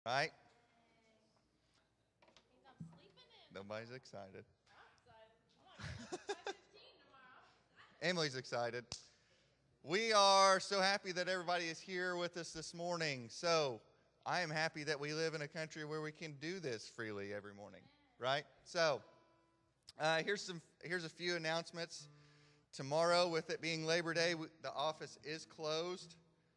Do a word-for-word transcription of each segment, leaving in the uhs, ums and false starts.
right? Nobody's excited. Emily's excited. We are so happy that everybody is here with us this morning. So I am happy that we live in a country where we can do this freely every morning, right? So uh, here's some. Here's a few announcements. Tomorrow, with it being Labor Day, the office is closed.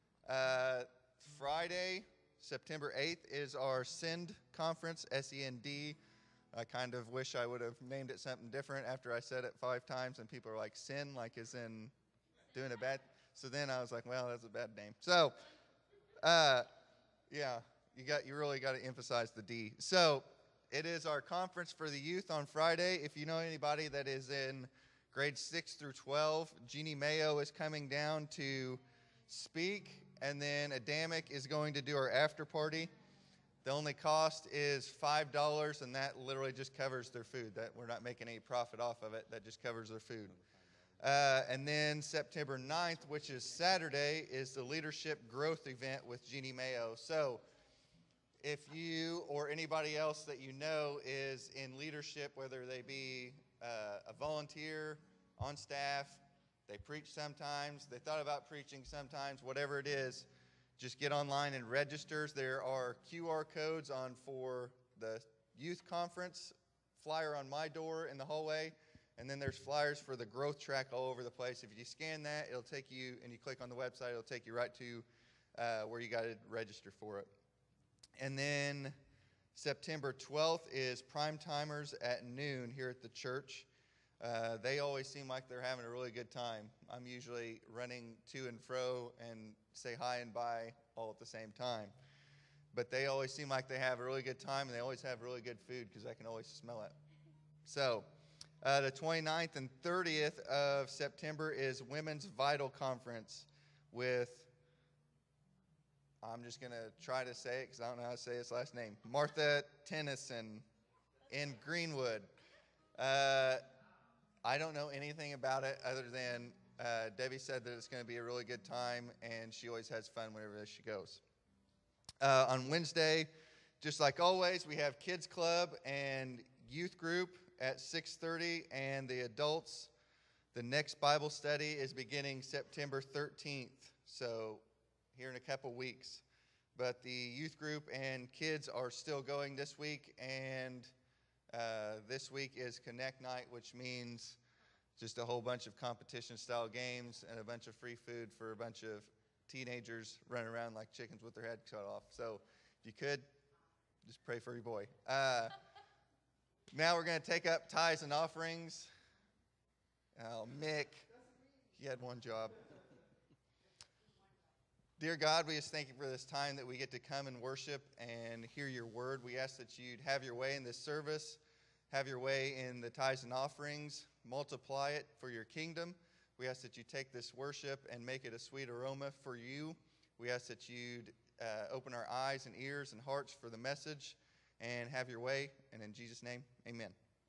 Uh, Friday, September eighth, is our SEND conference, S E N D. I kind of wish I would have named it something different after I said it five times, and people are like, sin, like as in doing a bad. So then I was like, well, that's a bad name. So, uh, yeah, you got you really got to emphasize the D. So it is our conference for the youth on Friday. If you know anybody that is in grades six through twelve, Jeannie Mayo is coming down to speak, and then Adamic is going to do our after party. The only cost is five dollars, and that literally just covers their food. That we're not making any profit off of it. That just covers their food. Uh, and then September ninth, which is Saturday, is the Leadership Growth event with Jeannie Mayo. So if you or anybody else that you know is in leadership, whether they be uh, a volunteer, on staff, they preach sometimes, they thought about preaching sometimes, whatever it is, just get online and register. There are Q R codes on for the youth conference, flyer on my door in the hallway, and then there's flyers for the growth track all over the place. If you scan that, it'll take you, and you click on the website, it'll take you right to uh, where you got to register for it. And then September twelfth is Prime Timers at noon here at the church. Uh, they always seem like they're having a really good time. I'm usually running to and fro and say hi and bye all at the same time. But they always seem like they have a really good time, and they always have really good food because I can always smell it. So uh, the twenty-ninth and thirtieth of September is Women's Vital Conference with, I'm just going to try to say it because I don't know how to say his last name, Martha Tennyson in Greenwood. Uh, I don't know anything about it other than uh, Debbie said that it's going to be a really good time, and she always has fun whenever she goes. Uh, on Wednesday, just like always, we have Kids Club and Youth Group at six thirty, and the adults, the next Bible study is beginning September thirteenth, so here in a couple weeks. But the youth group and kids are still going this week, and Uh, this week is Connect Night, which means just a whole bunch of competition-style games and a bunch of free food for a bunch of teenagers running around like chickens with their head cut off. So if you could, just pray for your boy. Uh, now we're going to take up tithes and offerings. Oh, Mick, he had one job. Dear God, we just thank you for this time that we get to come and worship and hear your word. We ask that you'd have your way in this service, have your way in the tithes and offerings, multiply it for your kingdom. We ask that you take this worship and make it a sweet aroma for you. We ask that you'd uh, open our eyes and ears and hearts for the message and have your way. And in Jesus' name, amen.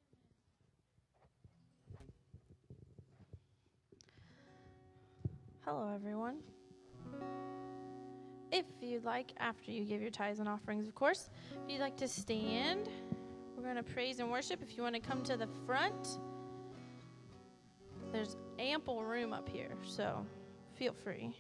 Hello, everyone. If you'd like, after you give your tithes and offerings, of course, if you'd like to stand, we're going to praise and worship. If you want to come to the front, there's ample room up here, so feel free.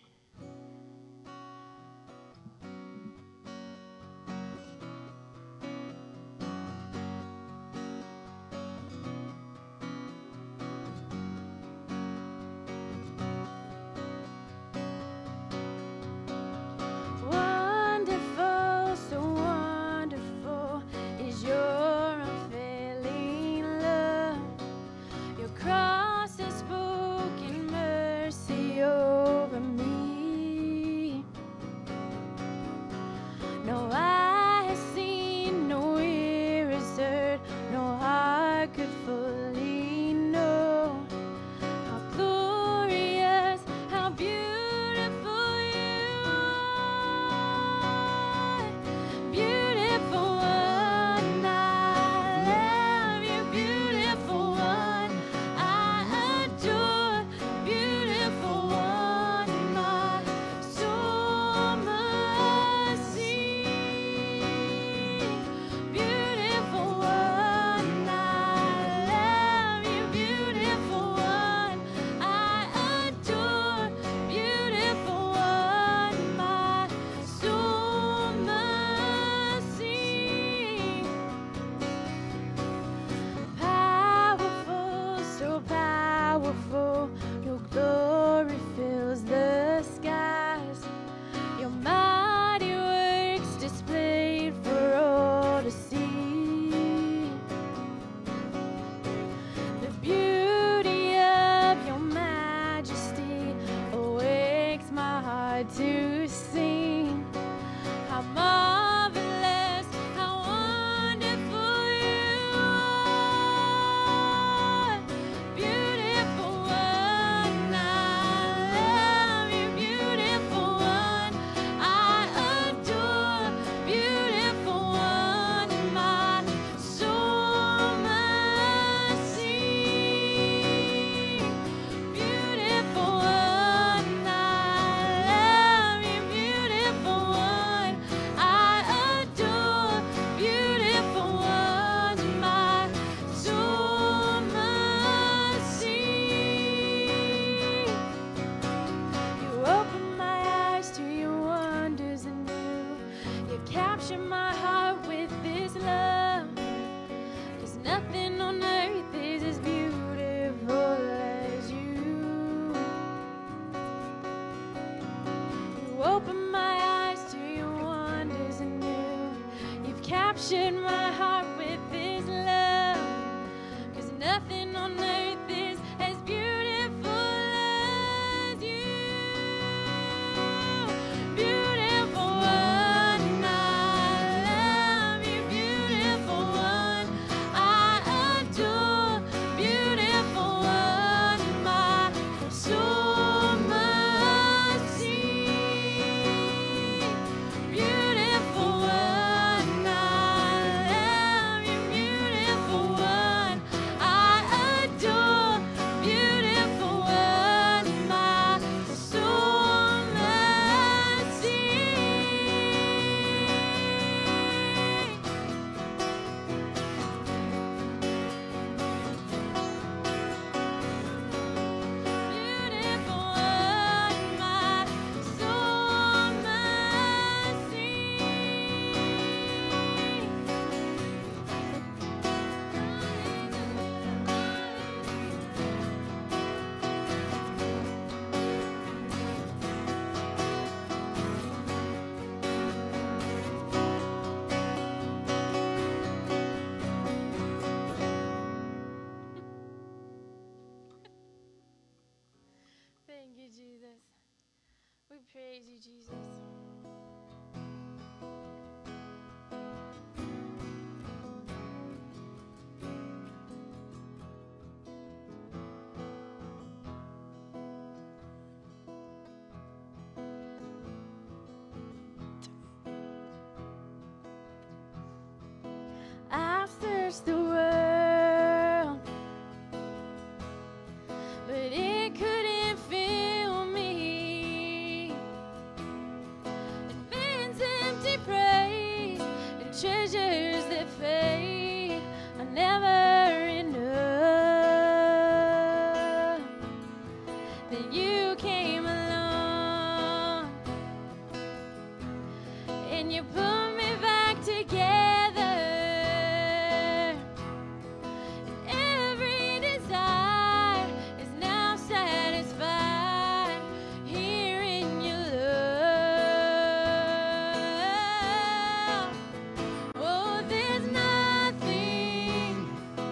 Cross has spoken mercy over me. capture my heart with this love. 'Cause nothing on earth is as beautiful as you. You open my eyes to your wonders anew. You've captured my heart with this love. 'Cause nothing on earth is as beautiful as you. Beautiful one, I love you. Beautiful one, I adore. Beautiful one, my soul must see. Beautiful one, I love you. Beautiful one, I adore. Beautiful one, my soul must see. Beautiful one, my soul must Thank you, Jesus. We praise you, Jesus. I've searched the world, but it couldn't fill me. And man's empty praise and treasures that fade are never enough. Then you came along and you put me back together. Every desire is now satisfied here in your love. Oh, there's nothing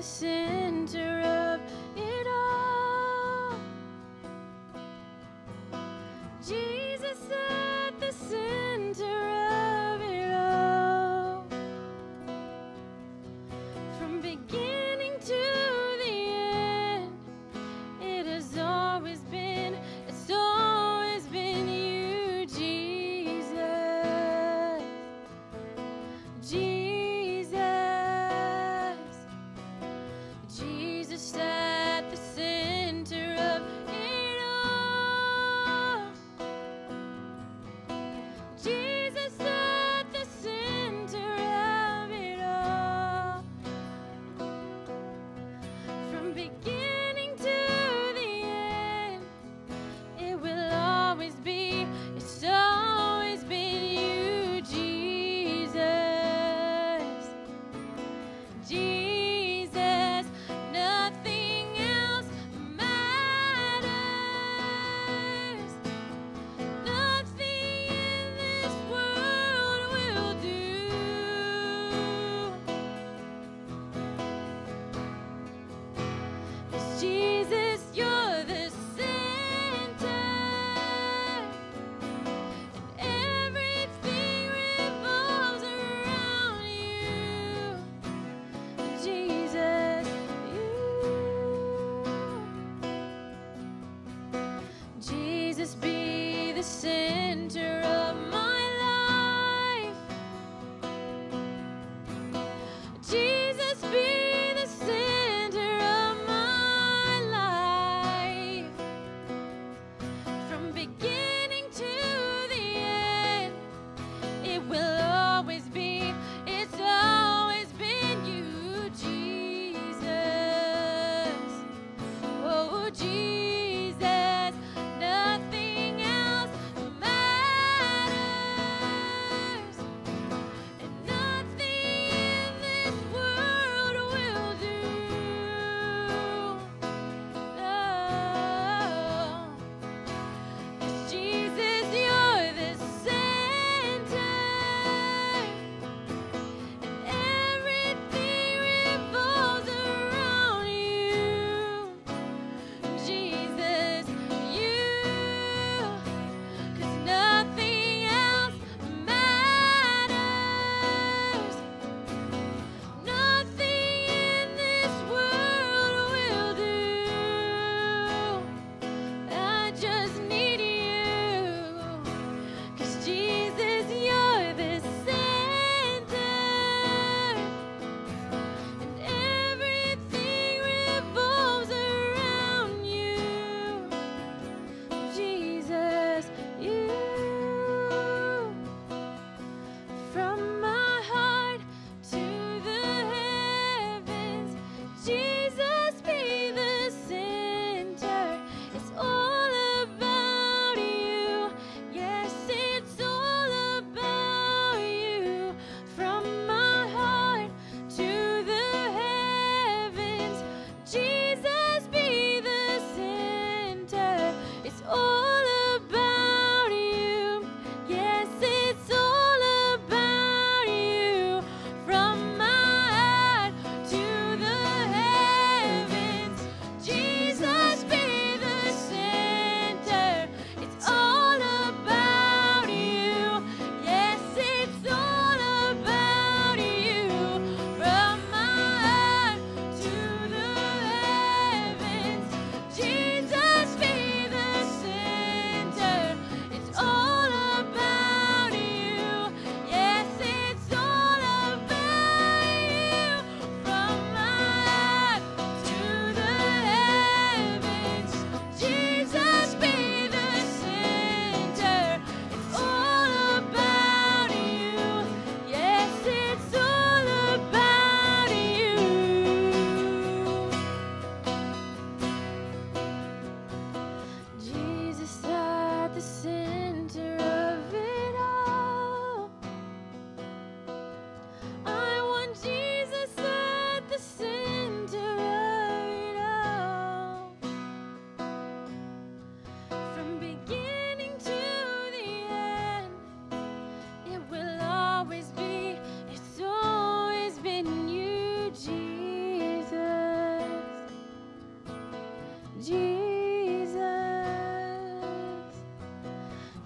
the center of it all. Jesus at the center of it all. From beginning to the end, it has always been, it's always been you, Jesus. Jesus. Jesus at the center of it all. Jesus at the center of it all. From beginning to the end, it will always be, it's always been you, Jesus. Jesus, nothing else matters. Nothing in this world will do. 'Cause Jesus, you're the center, and everything revolves around you. Jesus, you. Jesus, be the center of my life. Jesus, be the center of my life. From beginning to the end, it will always be, it's always been you, Jesus. Oh, Jesus, nothing else matters.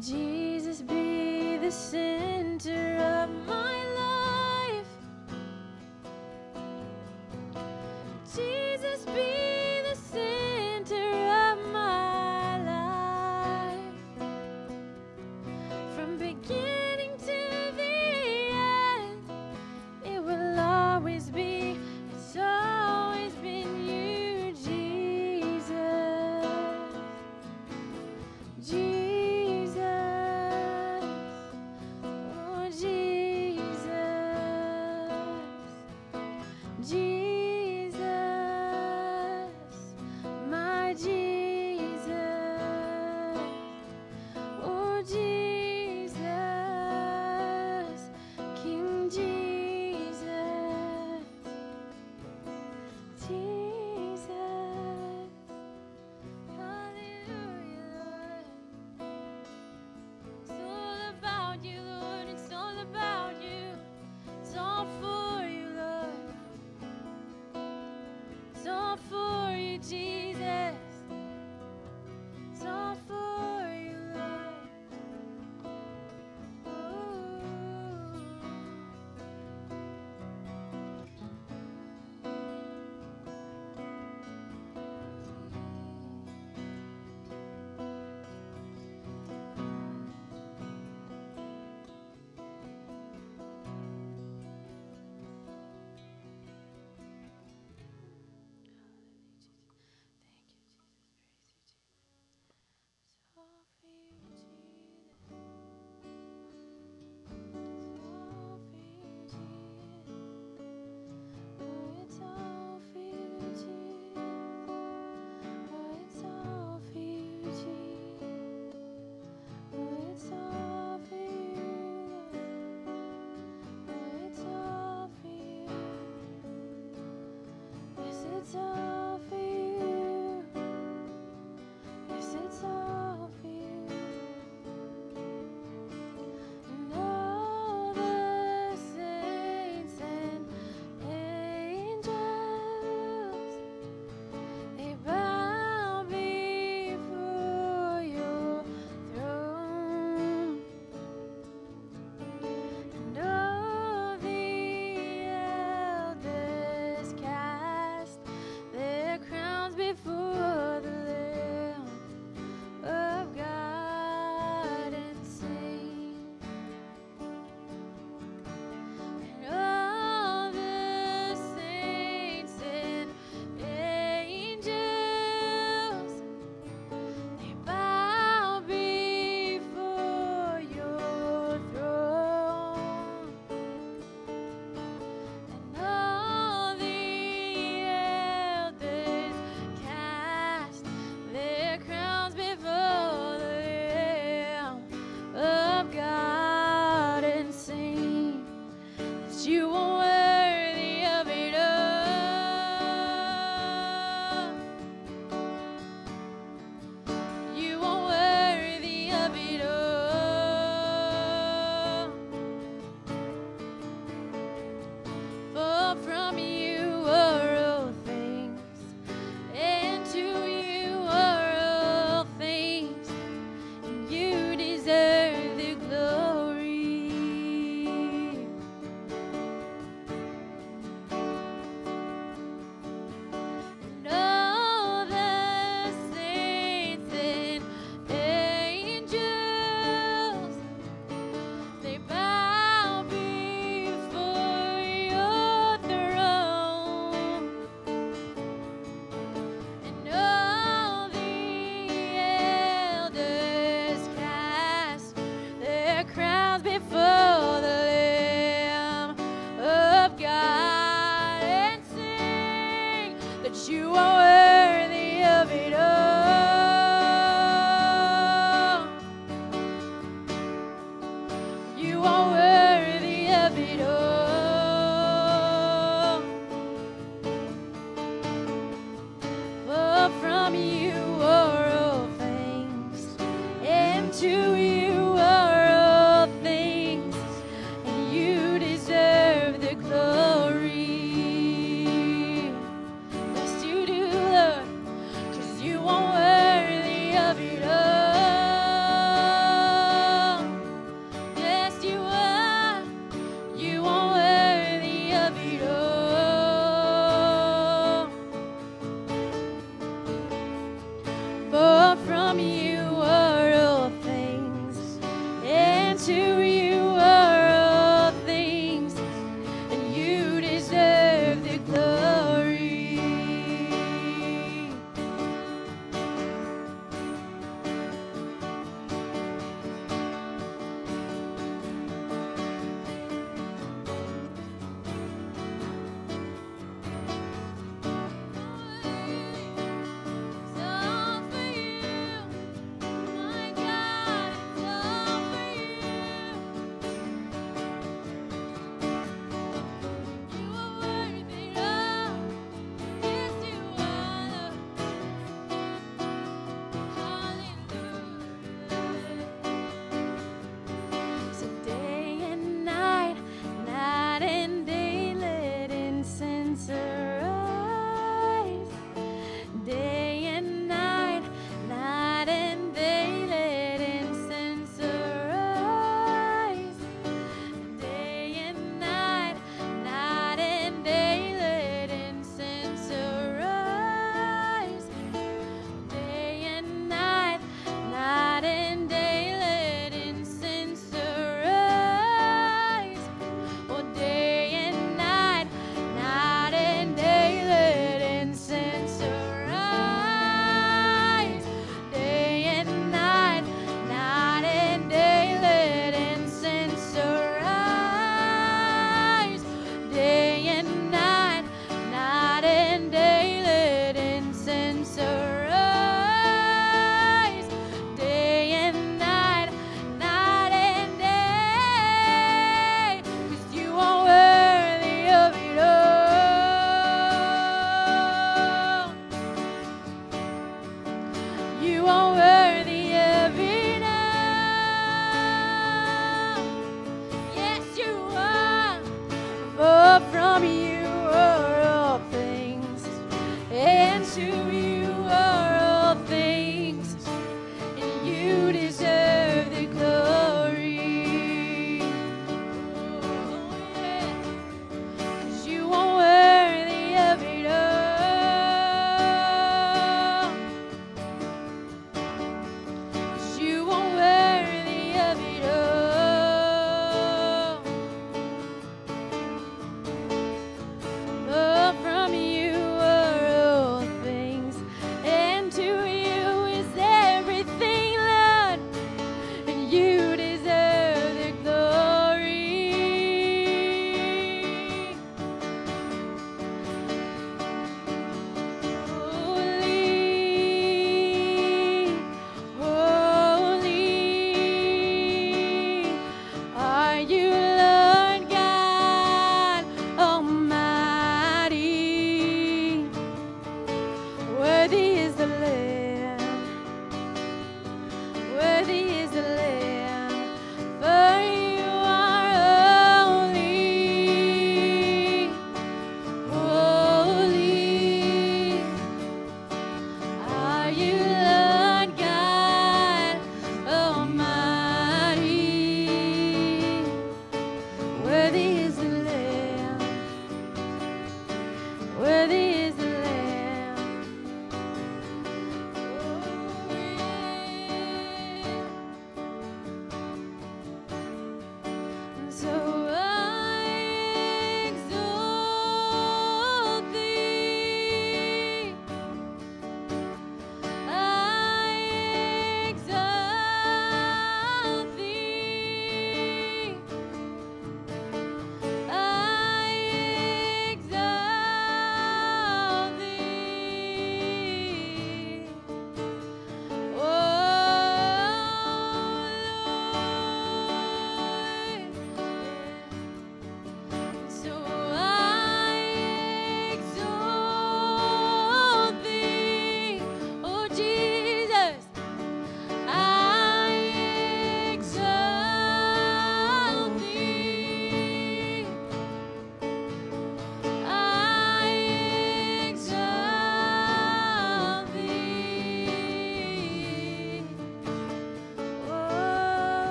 Jesus, be the center of my life. Jesus, be the center of my life. From beginning to the end, it will always be, it's always been you, Jesus. Jesus. Oh, Jesus. Jesus. My Jesus. Oh, Jesus. King Jesus. Jesus. Hallelujah, Lord. It's all about you, Lord. It's all about you. It's all for you, Lord. It's all for you, Jesus. It's all for you, Lord. It's all for you. Yes, it's all for you. And all the saints and angels, they bow before your throne. And all the elders cast their crowns before the Lamb of God and sing. And all the saints and angels, they bow before your throne. And all the elders cast their crowns before the Lamb of God and sing that you are worthy of it all. You are worthy of it all. For from you are all things, and to you are all things, and you deserve the glory. And all the saints and angels, they bow before your throne. And all the elders cast their crowns before the Lamb of God and sing that you are worthy of it all. You are worthy of it all. For from you are all things, and to you are all things, and you deserve the glory. Yes, you do, Lord, 'cause you are worthy of it all. to you are all things, and you deserve the glory. It's all for you, my God, it's all for you. You are worthy of, yes you are. Hallelujah. So day and night, night and day, let incense arise. Day and night, night and day, let incense arise. Day and night, night and day, let incense arise. Day and night, night and day, let incense arise. Oh, day and night, night and day, let incense arise. Day and night, night and day, let incense arise. Day and night, night and day, let incense arise. Day and night, night and day, 'cause you are worthy of it all. You are worthy of it all. Yes, you are. For from you are all things, and to you are all things, and you deserve the glory. Oh, yeah. 'Cause you are worthy of it all. 'Cause you are worthy of it all. For from you are all things,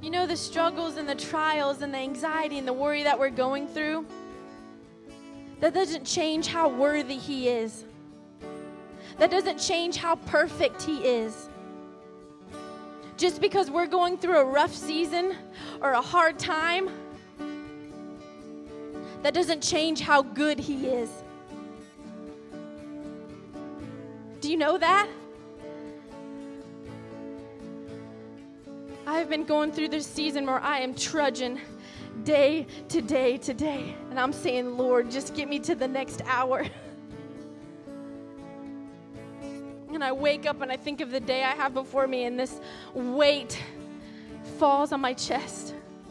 You know, the struggles and the trials and the anxiety and the worry that we're going through, that doesn't change how worthy He is. That doesn't change how perfect He is. Just because we're going through a rough season or a hard time, that doesn't change how good He is. Do you know that? I've been going through this season where I am trudging day to day to day. And I'm saying, Lord, just get me to the next hour. And I wake up and I think of the day I have before me, and this weight falls on my chest.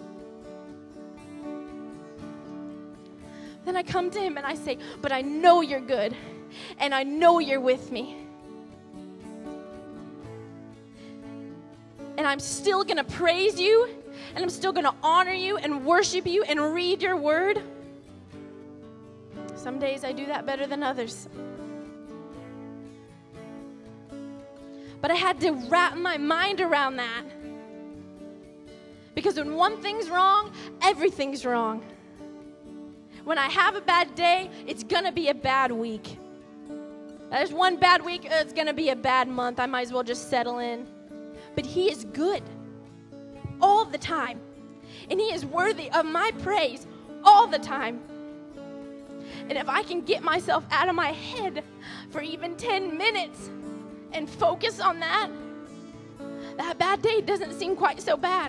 Then I come to Him and I say, but I know you're good, and I know you're with me. And I'm still going to praise you, and I'm still going to honor you and worship you and read your word. Some days I do that better than others. But I had to wrap my mind around that. Because when one thing's wrong, everything's wrong. When I have a bad day, it's going to be a bad week. There's one bad week, it's going to be a bad month. I might as well just settle in. But He is good all the time. And He is worthy of my praise all the time. And if I can get myself out of my head for even ten minutes and focus on that, that bad day doesn't seem quite so bad.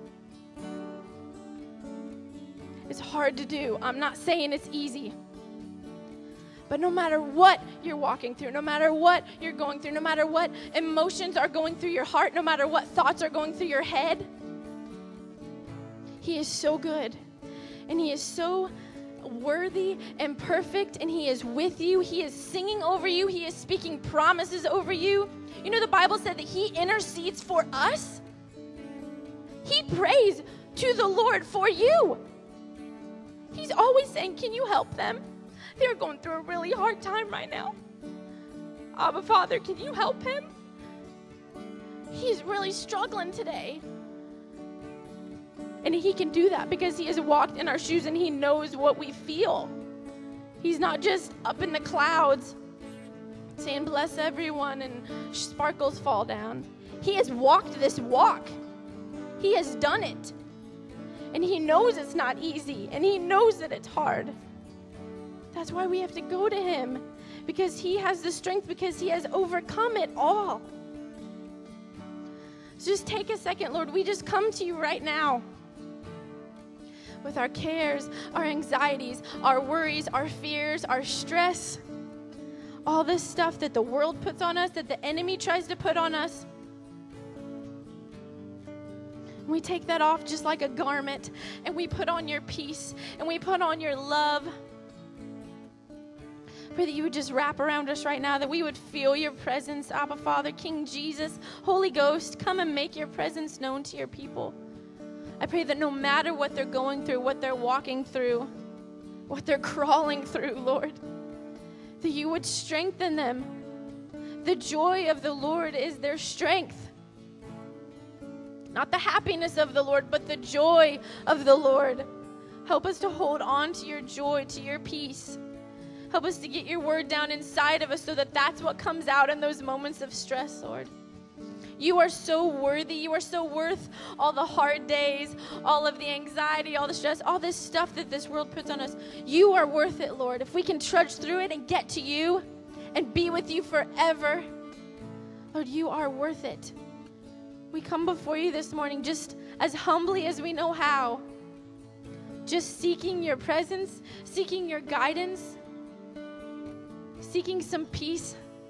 It's hard to do. I'm not saying it's easy. But no matter what you're walking through, no matter what you're going through, no matter what emotions are going through your heart, no matter what thoughts are going through your head, He is so good. And He is so worthy and perfect, and He is with you. He is singing over you. He is speaking promises over you. You know, the Bible said that He intercedes for us. He prays to the Lord for you. He's always saying, can you help them? They're going through a really hard time right now. Abba, Father, can you help him? He's really struggling today. And He can do that because He has walked in our shoes and He knows what we feel. He's not just up in the clouds saying, bless everyone, and sparkles fall down. He has walked this walk. He has done it. And He knows it's not easy, and He knows that it's hard. That's why we have to go to Him, because He has the strength, because He has overcome it all. So just take a second, Lord. We just come to you right now with our cares, our anxieties, our worries, our fears, our stress, all this stuff that the world puts on us, that the enemy tries to put on us. We take that off just like a garment, and we put on your peace, and we put on your love. Pray that you would just wrap around us right now, that we would feel your presence, Abba Father, King Jesus, Holy Ghost, come and make your presence known to your people. I pray that no matter what they're going through, what they're walking through, what they're crawling through, Lord, that you would strengthen them. The joy of the Lord is their strength. Not the happiness of the Lord, but the joy of the Lord. Help us to hold on to your joy, to your peace. Help us to get your word down inside of us so that that's what comes out in those moments of stress, Lord. You are so worthy. You are so worth all the hard days, all of the anxiety, all the stress, all this stuff that this world puts on us. You are worth it, Lord. If we can trudge through it and get to you and be with you forever, Lord, you are worth it. We come before you this morning just as humbly as we know how, just seeking your presence, seeking your guidance, seeking some peace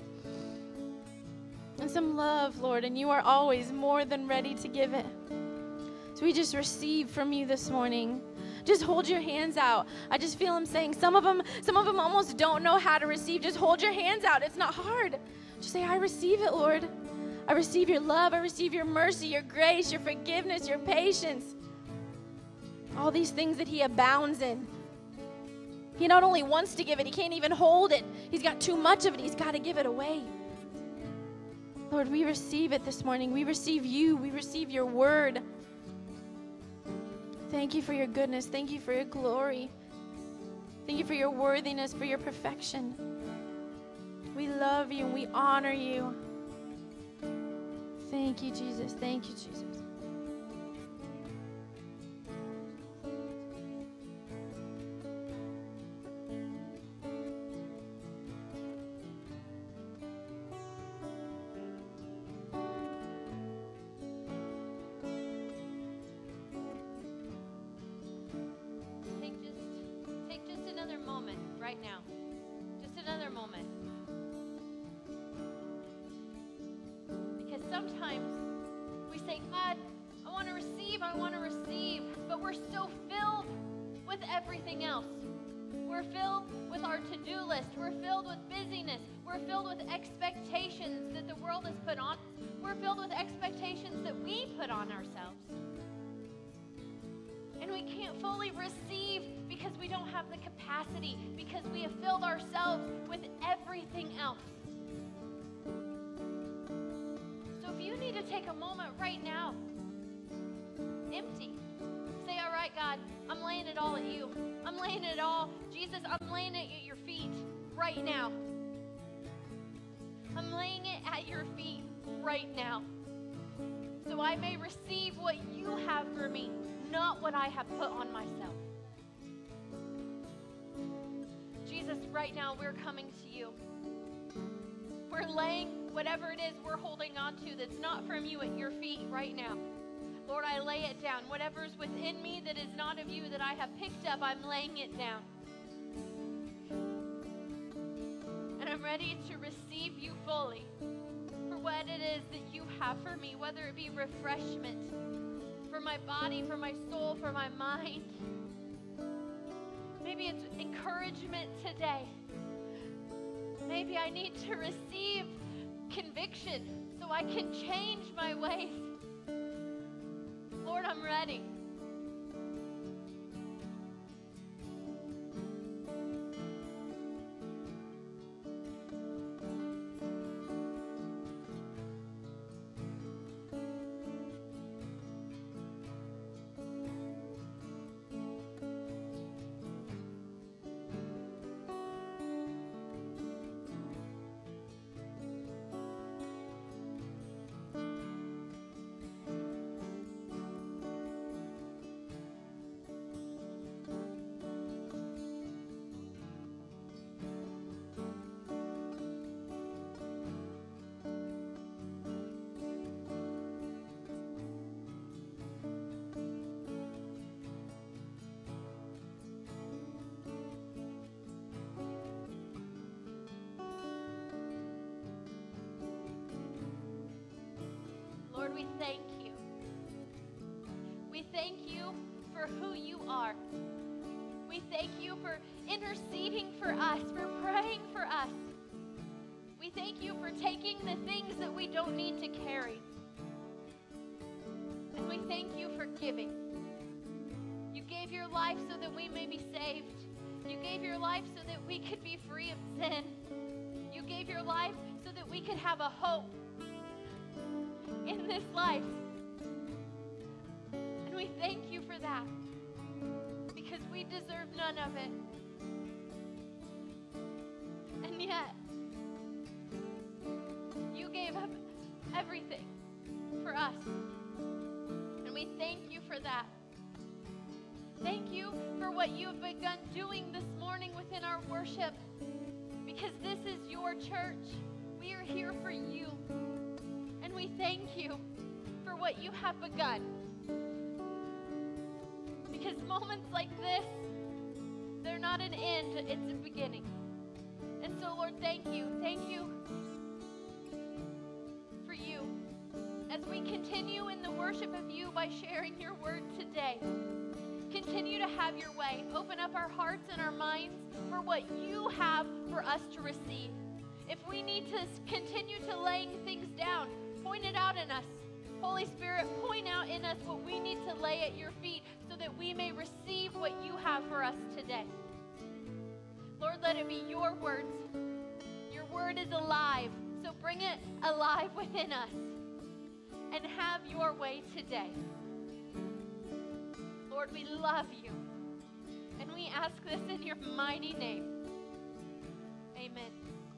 and some love, Lord, and you are always more than ready to give it. So we just receive from you this morning. Just hold your hands out. I just feel him saying, some of them, some of them almost don't know how to receive. Just hold your hands out. It's not hard. Just say, I receive it, Lord. I receive your love. I receive your mercy, your grace, your forgiveness, your patience. All these things that he abounds in. He not only wants to give it, he can't even hold it. He's got too much of it. He's got to give it away. Lord, we receive it this morning. We receive you. We receive your word. Thank you for your goodness. Thank you for your glory. Thank you for your worthiness, for your perfection. We love you and we honor you. Thank you, Jesus. Thank you, Jesus. Take just take just another moment right now. Just another moment. Because sometimes we say, God, I want to receive, I want to receive, but we're so filled with everything else. We're filled with our to-do list. We're filled with busyness. We're filled with expectations that the world has put on us. We're filled with expectations that we put on ourselves. And we can't fully receive because we don't have the capacity, because we have filled ourselves with everything else. So if you need to take a moment right now, empty. Say, all right, God, I'm laying it all at you. I'm laying it all. Jesus, I'm laying it at your feet right now. I'm laying it at your feet right now. So I may receive what you have for me, not what I have put on myself. Jesus, right now we're coming to you. We're laying whatever it is we're holding on to that's not from you at your feet right now. Lord, I lay it down. Whatever's within me that is not of you that I have picked up, I'm laying it down. And I'm ready to receive you fully for what it is that you have for me, whether it be refreshment for my body, for my soul, for my mind. Maybe it's encouragement today. Maybe I need to receive conviction so I can change my ways. Lord, I'm ready. Lord, we thank you. We thank you for who you are. We thank you for interceding for us, for praying for us. We thank you for taking the things that we don't need to carry. And we thank you for giving. You gave your life so that we may be saved. You gave your life so that we could be free of sin. You gave your life so that we could have a hope in this life. And we thank you for that, because we deserve none of it. And yet, you gave up everything for us. And we thank you for that. Thank you for what you have begun doing this morning within our worship, because this is your church. We are here for you. And we thank you for what you have begun. Because moments like this, they're not an end, it's a beginning. And so, Lord, thank you. Thank you for you. As we continue in the worship of you by sharing your word today, continue to have your way. Open up our hearts and our minds for what you have for us to receive. If we need to continue to laying things down, point it out in us. Holy Spirit, point out in us what we need to lay at your feet so that we may receive what you have for us today. Lord, let it be your words. Your word is alive, so bring it alive within us and have your way today. Lord, we love you. And we ask this in your mighty name. Amen.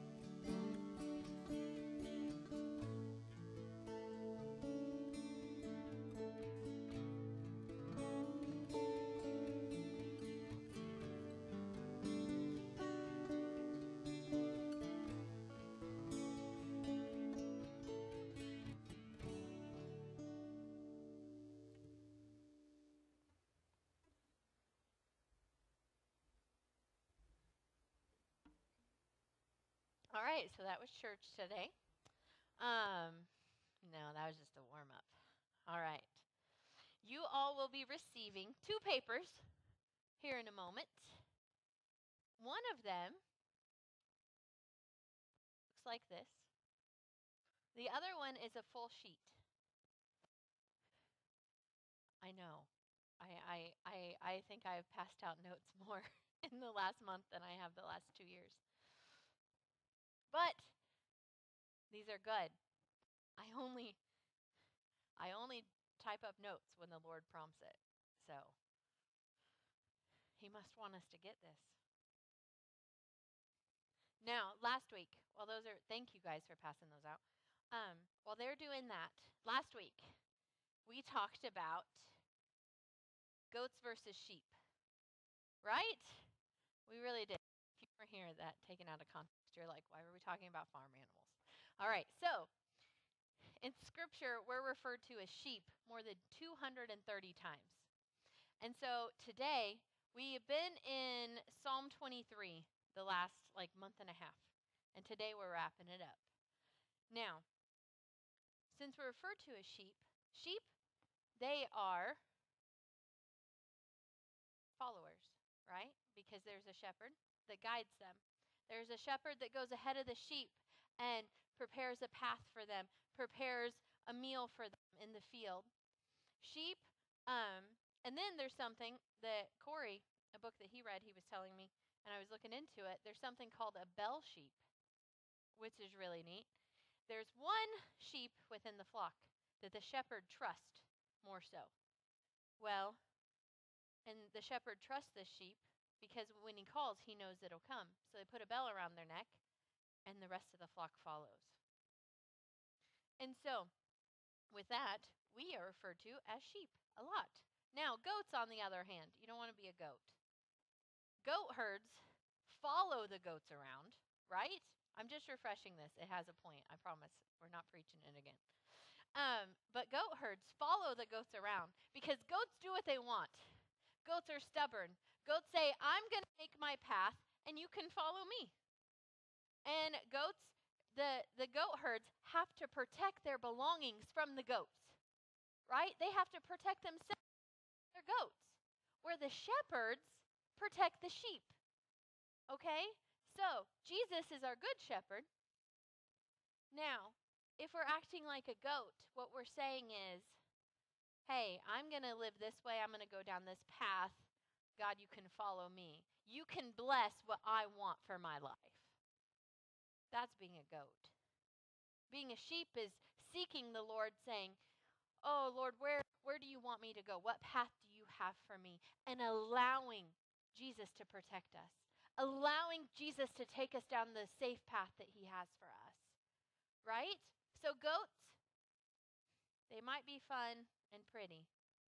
All right, so that was church today. Um, no, that was just a warm up. All right. You all will be receiving two papers here in a moment. One of them looks like this. The other one is a full sheet. I know. I I I, I think I've passed out notes more in the last month than I have the last two years. But these are good. I only I only type up notes when the Lord prompts it. So he must want us to get this. Now, last week, well those are thank you guys for passing those out. Um, while they're doing that, last week we talked about goats versus sheep. Right? We really did. If you were here that taken out of context, you're like, why were we talking about farm animals? All right, so in Scripture, we're referred to as sheep more than two hundred thirty times. And so today, we have been in Psalm twenty-three the last like month and a half. And today we're wrapping it up. Now, since we're referred to as sheep, sheep, they are followers, right? Because there's a shepherd that guides them. There's a shepherd that goes ahead of the sheep and prepares a path for them, prepares a meal for them in the field. Sheep, um, and then there's something that Corey, a book that he read, he was telling me, and I was looking into it. There's something called a bell sheep, which is really neat. There's one sheep within the flock that the shepherd trusts more so. Well, and the shepherd trusts this sheep because when he calls, he knows it'll come. So they put a bell around their neck, and the rest of the flock follows. And so, with that, we are referred to as sheep a lot. Now, goats, on the other hand, you don't want to be a goat. Goat herds follow the goats around, right? I'm just refreshing this. It has a point. I promise. We're not preaching it again. Um, but goat herds follow the goats around because goats do what they want. Goats are stubborn. Goats say, I'm going to make my path, and you can follow me. And goats, the, the goat herds have to protect their belongings from the goats, right? They have to protect themselves, their goats, where the shepherds protect the sheep, okay? So, Jesus is our good shepherd. Now, if we're acting like a goat, what we're saying is, hey, I'm going to live this way. I'm going to go down this path. God, you can follow me. You can bless what I want for my life. That's being a goat. Being a sheep is seeking the Lord, saying, oh, Lord, where, where do you want me to go? What path do you have for me? And allowing Jesus to protect us. Allowing Jesus to take us down the safe path that he has for us. Right? So goats, they might be fun and pretty,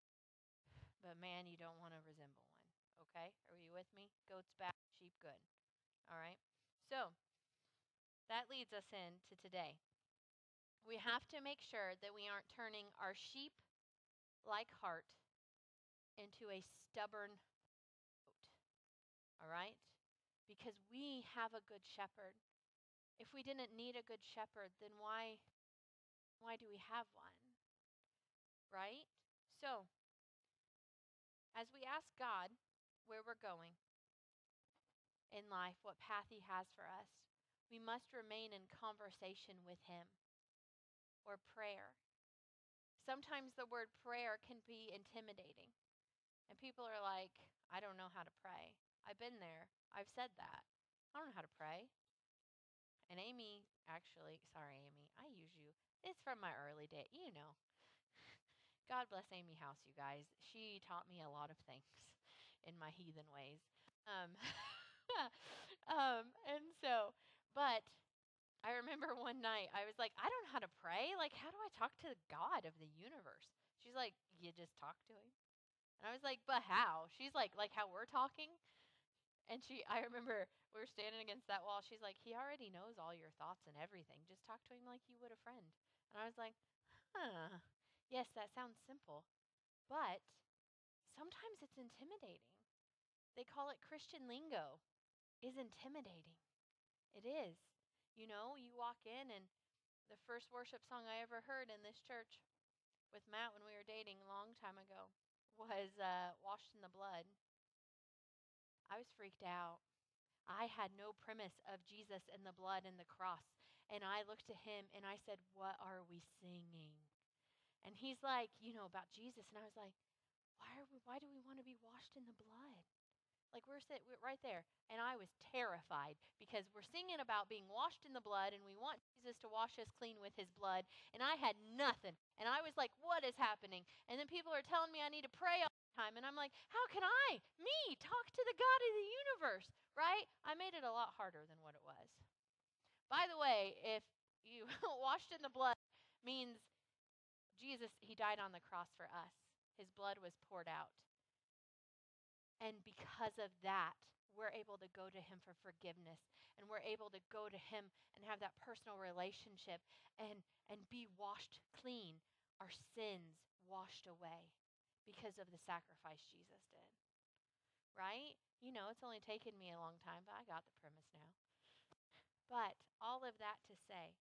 but man, you don't want to resemble one. Okay? Are you with me? Goats bad, sheep good. All right? So, that leads us into today. We have to make sure that we aren't turning our sheep-like heart into a stubborn goat. All right? Because we have a good shepherd. If we didn't need a good shepherd, then why, why do we have one? Right? So, as we ask God where we're going in life, what path he has for us, we must remain in conversation with him or prayer. Sometimes the word prayer can be intimidating. And people are like, I don't know how to pray. I've been there. I've said that. I don't know how to pray. And Amy, actually, sorry, Amy, I use you. It's from my early day, you know. God bless Amy House, you guys. She taught me a lot of things in my heathen ways. Um, um, and so, but I remember one night I was like, I don't know how to pray. Like, how do I talk to the God of the universe? She's like, you just talk to him. And I was like, but how? She's like, like how we're talking. And she, I remember we were standing against that wall. She's like, he already knows all your thoughts and everything. Just talk to him like you would a friend. And I was like, huh, yes, that sounds simple. But sometimes it's intimidating. They call it Christian lingo. Is intimidating. It is. You know, you walk in and the first worship song I ever heard in this church with Matt when we were dating a long time ago was uh, Washed in the Blood. I was freaked out. I had no premise of Jesus and the blood and the cross. And I looked at him and I said, what are we singing? And he's like, you know, about Jesus. And I was like, why are we, why do we want to be washed in the blood? Like we're, sit, we're right there. And I was terrified because we're singing about being washed in the blood and we want Jesus to wash us clean with his blood. And I had nothing. And I was like, what is happening? And then people are telling me I need to pray all the time. And I'm like, how can I, me, talk to the God of the universe, right? I made it a lot harder than what it was. By the way, if you washed in the blood means Jesus, he died on the cross for us. His blood was poured out. And because of that, we're able to go to him for forgiveness. And we're able to go to him and have that personal relationship and, and be washed clean. Our sins washed away because of the sacrifice Jesus did. Right? You know, it's only taken me a long time, but I got the premise now. But all of that to say,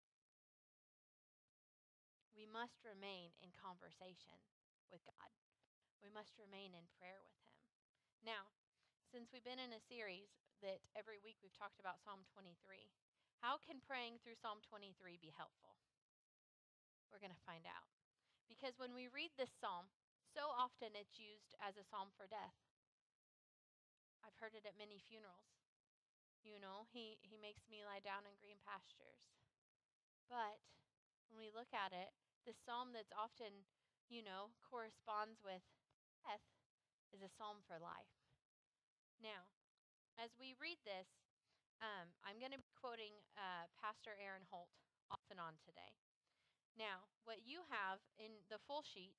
we must remain in conversation with God. We must remain in prayer with him. Now, since we've been in a series that every week we've talked about Psalm twenty-three, how can praying through Psalm twenty-three be helpful? We're going to find out. Because when we read this psalm, so often it's used as a psalm for death. I've heard it at many funerals. You know, he, he makes me lie down in green pastures. But when we look at it, the psalm that's often, you know, corresponds with death is a psalm for life. Now, as we read this, um, I'm going to be quoting uh, Pastor Aaron Holt off and on today. Now, what you have in the full sheet,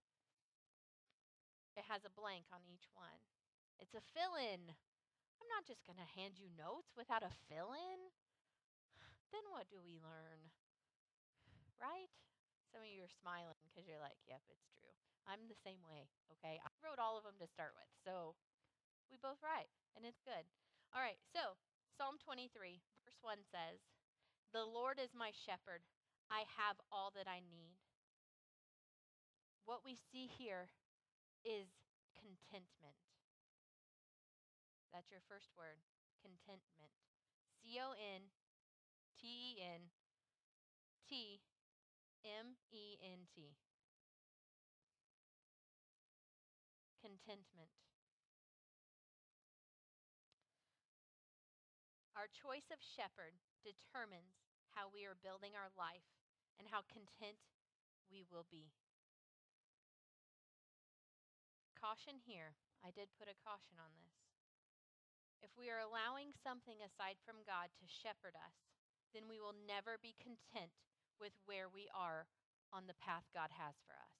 it has a blank on each one. It's a fill-in. I'm not just going to hand you notes without a fill-in. Then what do we learn? Right? Some of you are smiling because you're like, yep, it's true. I'm the same way, okay? I wrote all of them to start with, so we both write, and it's good. All right, so Psalm twenty-three, verse one says, the Lord is my shepherd. I have all that I need. What we see here is contentment. That's your first word, contentment. C O N T E N T M E N T. Contentment. Our choice of shepherd determines how we are building our life and how content we will be. Caution here. I did put a caution on this. If we are allowing something aside from God to shepherd us, then we will never be content with where we are on the path God has for us.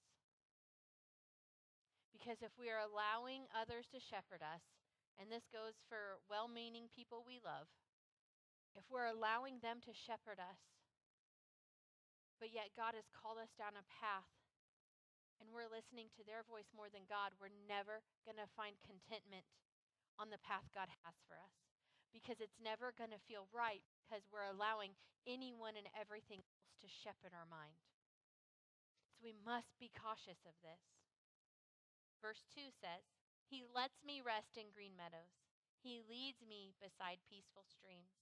Because if we are allowing others to shepherd us, and this goes for well-meaning people we love, if we're allowing them to shepherd us, but yet God has called us down a path and we're listening to their voice more than God, we're never going to find contentment on the path God has for us. Because it's never going to feel right because we're allowing anyone and everything else to shepherd our mind. So we must be cautious of this. Verse two says, he lets me rest in green meadows. He leads me beside peaceful streams.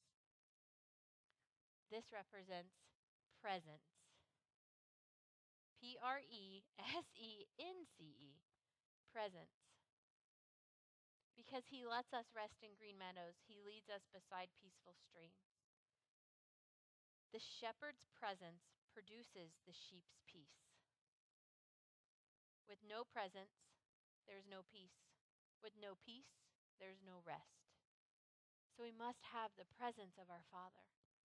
This represents presence. P R E S E N C E. Presence. Because he lets us rest in green meadows, he leads us beside peaceful streams. The shepherd's presence produces the sheep's peace. With no presence, there's no peace. With no peace, there's no rest. So we must have the presence of our Father.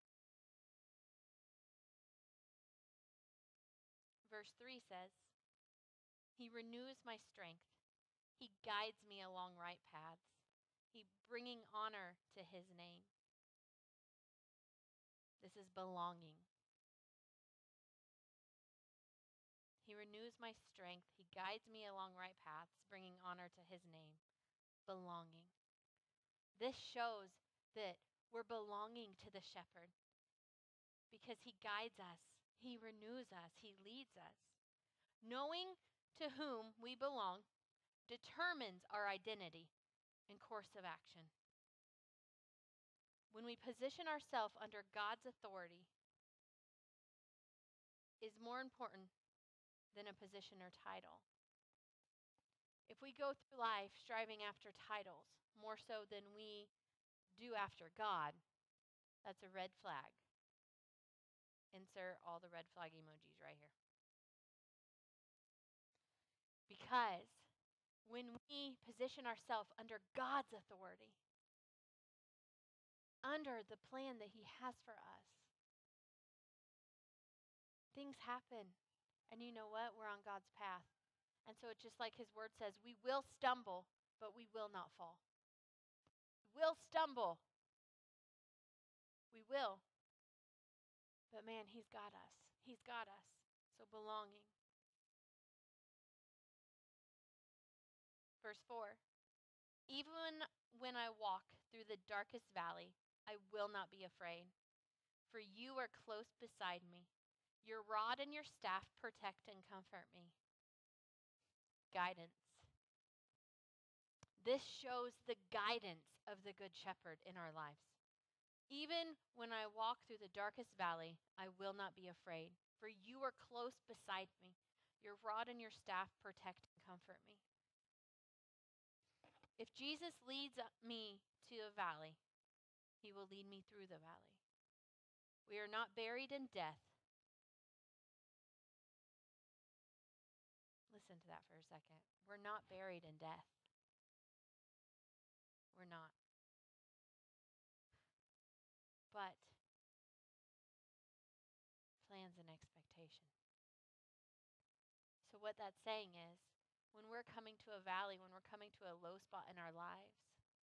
Verse three says, He renews my strength. He guides me along right paths. He bringing honor to His name. This is belonging. He renews my strength. He guides me along right paths, bringing honor to His name. Belonging. This shows that we're belonging to the shepherd because He guides us. He renews us. He leads us. Knowing to whom we belong determines our identity and course of action. When we position ourselves under God's authority is more important than a position or title. If we go through life striving after titles more so than we do after God, that's a red flag. Insert all the red flag emojis right here. Because when we position ourselves under God's authority, under the plan that He has for us, things happen. And you know what? We're on God's path. And so it's just like His word says, we will stumble, but we will not fall. We will stumble. We will. But man, He's got us. He's got us. So belonging. Verse four, even when I walk through the darkest valley, I will not be afraid, for You are close beside me. Your rod and Your staff protect and comfort me. Guidance. This shows the guidance of the Good Shepherd in our lives. Even when I walk through the darkest valley, I will not be afraid, for You are close beside me. Your rod and Your staff protect and comfort me. If Jesus leads me to a valley, He will lead me through the valley. We are not buried in death. Listen to that for a second. We're not buried in death. We're not. But plans and expectation. So what that's saying is, when we're coming to a valley, when we're coming to a low spot in our lives,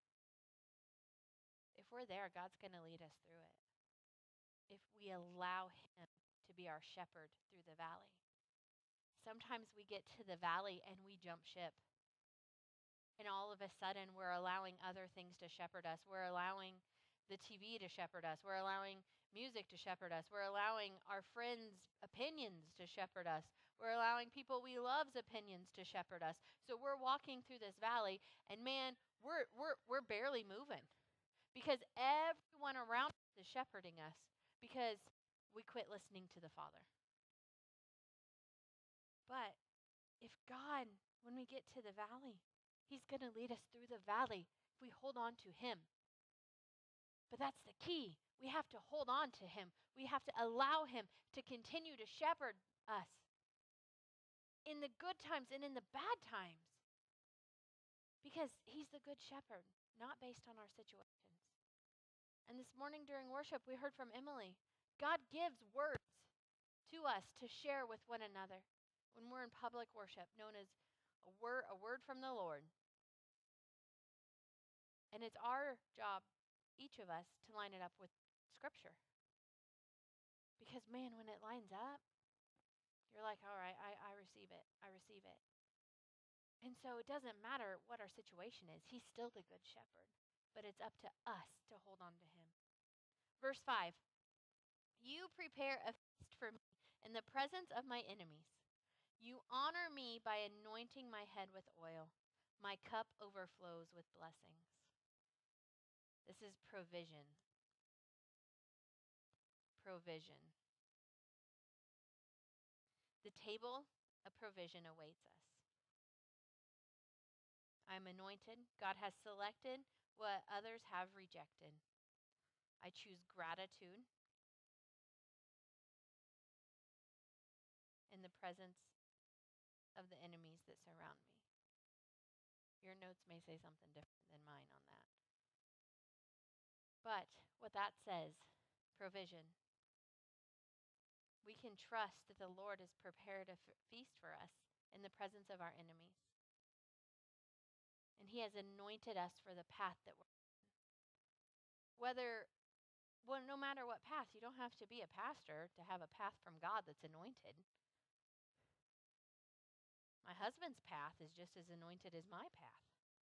if we're there, God's going to lead us through it. If we allow Him to be our shepherd through the valley. Sometimes we get to the valley and we jump ship. And all of a sudden, we're allowing other things to shepherd us. We're allowing the T V to shepherd us. We're allowing music to shepherd us. We're allowing our friends' opinions to shepherd us. We're allowing people we love's opinions to shepherd us. So we're walking through this valley, and man, we're we're we're barely moving because everyone around us is shepherding us because we quit listening to the Father. But if God, when we get to the valley, He's going to lead us through the valley if we hold on to Him. But that's the key. We have to hold on to Him. We have to allow Him to continue to shepherd us in the good times and in the bad times. Because He's the good shepherd, not based on our situations. And this morning during worship, we heard from Emily. God gives words to us to share with one another when we're in public worship, known as a word, a word from the Lord. And it's our job, each of us, to line it up with Scripture. Because, man, when it lines up, you're like, all right, I, I receive it. I receive it. And so it doesn't matter what our situation is. He's still the good shepherd. But it's up to us to hold on to Him. Verse five, You prepare a feast for me in the presence of my enemies. You honor me by anointing my head with oil. My cup overflows with blessings. This is provision. Provision. The table of provision awaits us. I'm anointed. God has selected what others have rejected. I choose gratitude in the presence of the enemies that surround me. Your notes may say something different than mine on that. But what that says, provision. We can trust that the Lord has prepared a f- feast for us in the presence of our enemies. And he has anointed us for the path that we're on. Whether, well, no matter what path, you don't have to be a pastor to have a path from God that's anointed. My husband's path is just as anointed as my path.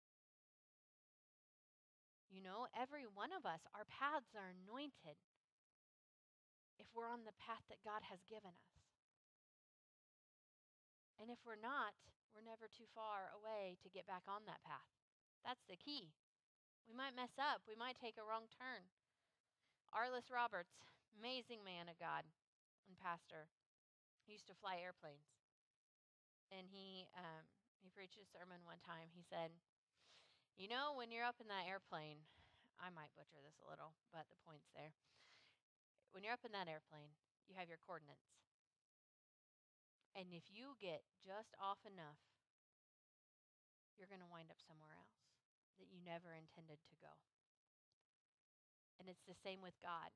You know, every one of us, our paths are anointed if we're on the path that God has given us. And if we're not, we're never too far away to get back on that path. That's the key. We might mess up. We might take a wrong turn. Arliss Roberts, amazing man of God and pastor, he used to fly airplanes. And he um, he preached a sermon one time. He said, you know, when you're up in that airplane, I might butcher this a little, but the point's there. When you're up in that airplane, you have your coordinates. And if you get just off enough, you're going to wind up somewhere else that you never intended to go. And it's the same with God.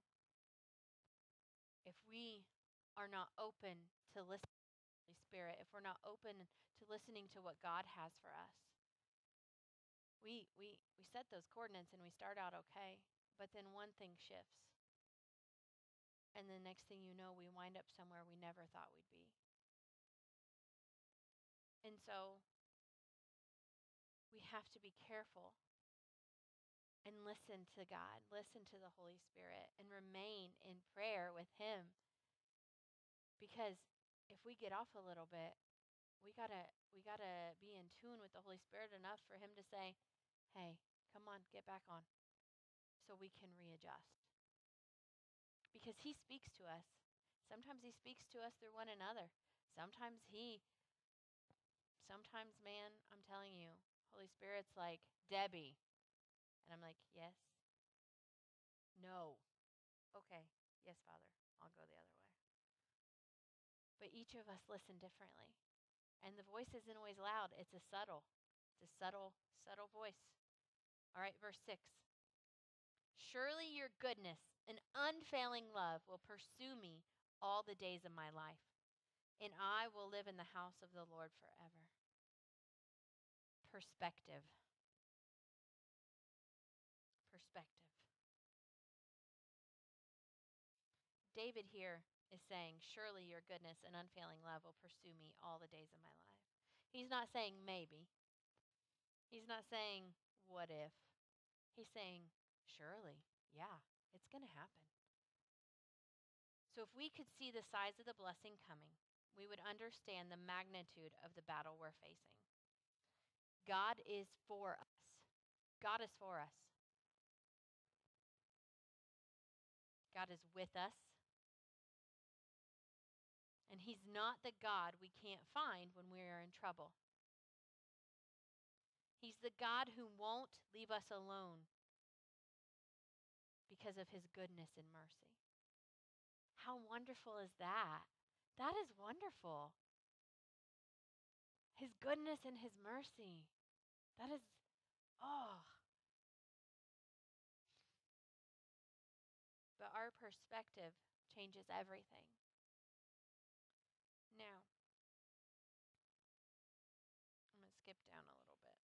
If we are not open to listening to the Holy Spirit, if we're not open to listening to what God has for us, we we we set those coordinates and we start out okay, but then one thing shifts. And the next thing you know, we wind up somewhere we never thought we'd be. And so we have to be careful and listen to God, listen to the Holy Spirit, and remain in prayer with him. Because if we get off a little bit, we gotta we gotta be in tune with the Holy Spirit enough for him to say, hey, come on, get back on, so we can readjust. Because he speaks to us. Sometimes he speaks to us through one another. Sometimes he, sometimes, man, I'm telling you, Holy Spirit's like, Debbie. And I'm like, yes. No. Okay. Yes, Father. I'll go the other way. But each of us listen differently. And the voice isn't always loud. It's a subtle. It's a subtle, subtle voice. All right, verse six. Surely your goodness and unfailing love will pursue me all the days of my life, and I will live in the house of the Lord forever. Perspective. Perspective. David here is saying, surely your goodness and unfailing love will pursue me all the days of my life. He's not saying maybe. He's not saying what if. He's saying, surely, yeah, it's going to happen. So if we could see the size of the blessing coming, we would understand the magnitude of the battle we're facing. God is for us. God is for us. God is with us. And he's not the God we can't find when we are in trouble. He's the God who won't leave us alone because of his goodness and mercy. How wonderful is that? That is wonderful. His goodness and his mercy. That is, oh. But our perspective changes everything. Now, I'm going to skip down a little bit.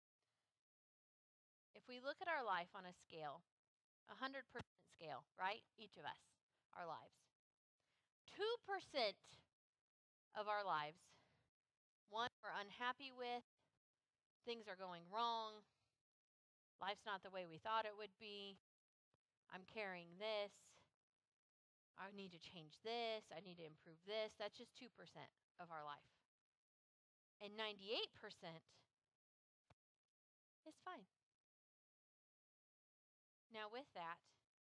If we look at our life on a scale, a one hundred percent scale, right? Each of us, our lives. two percent of our lives, one, we're unhappy with, things are going wrong, life's not the way we thought it would be, I'm carrying this, I need to change this, I need to improve this. That's just two percent of our life. And ninety-eight percent is fine. Now with that,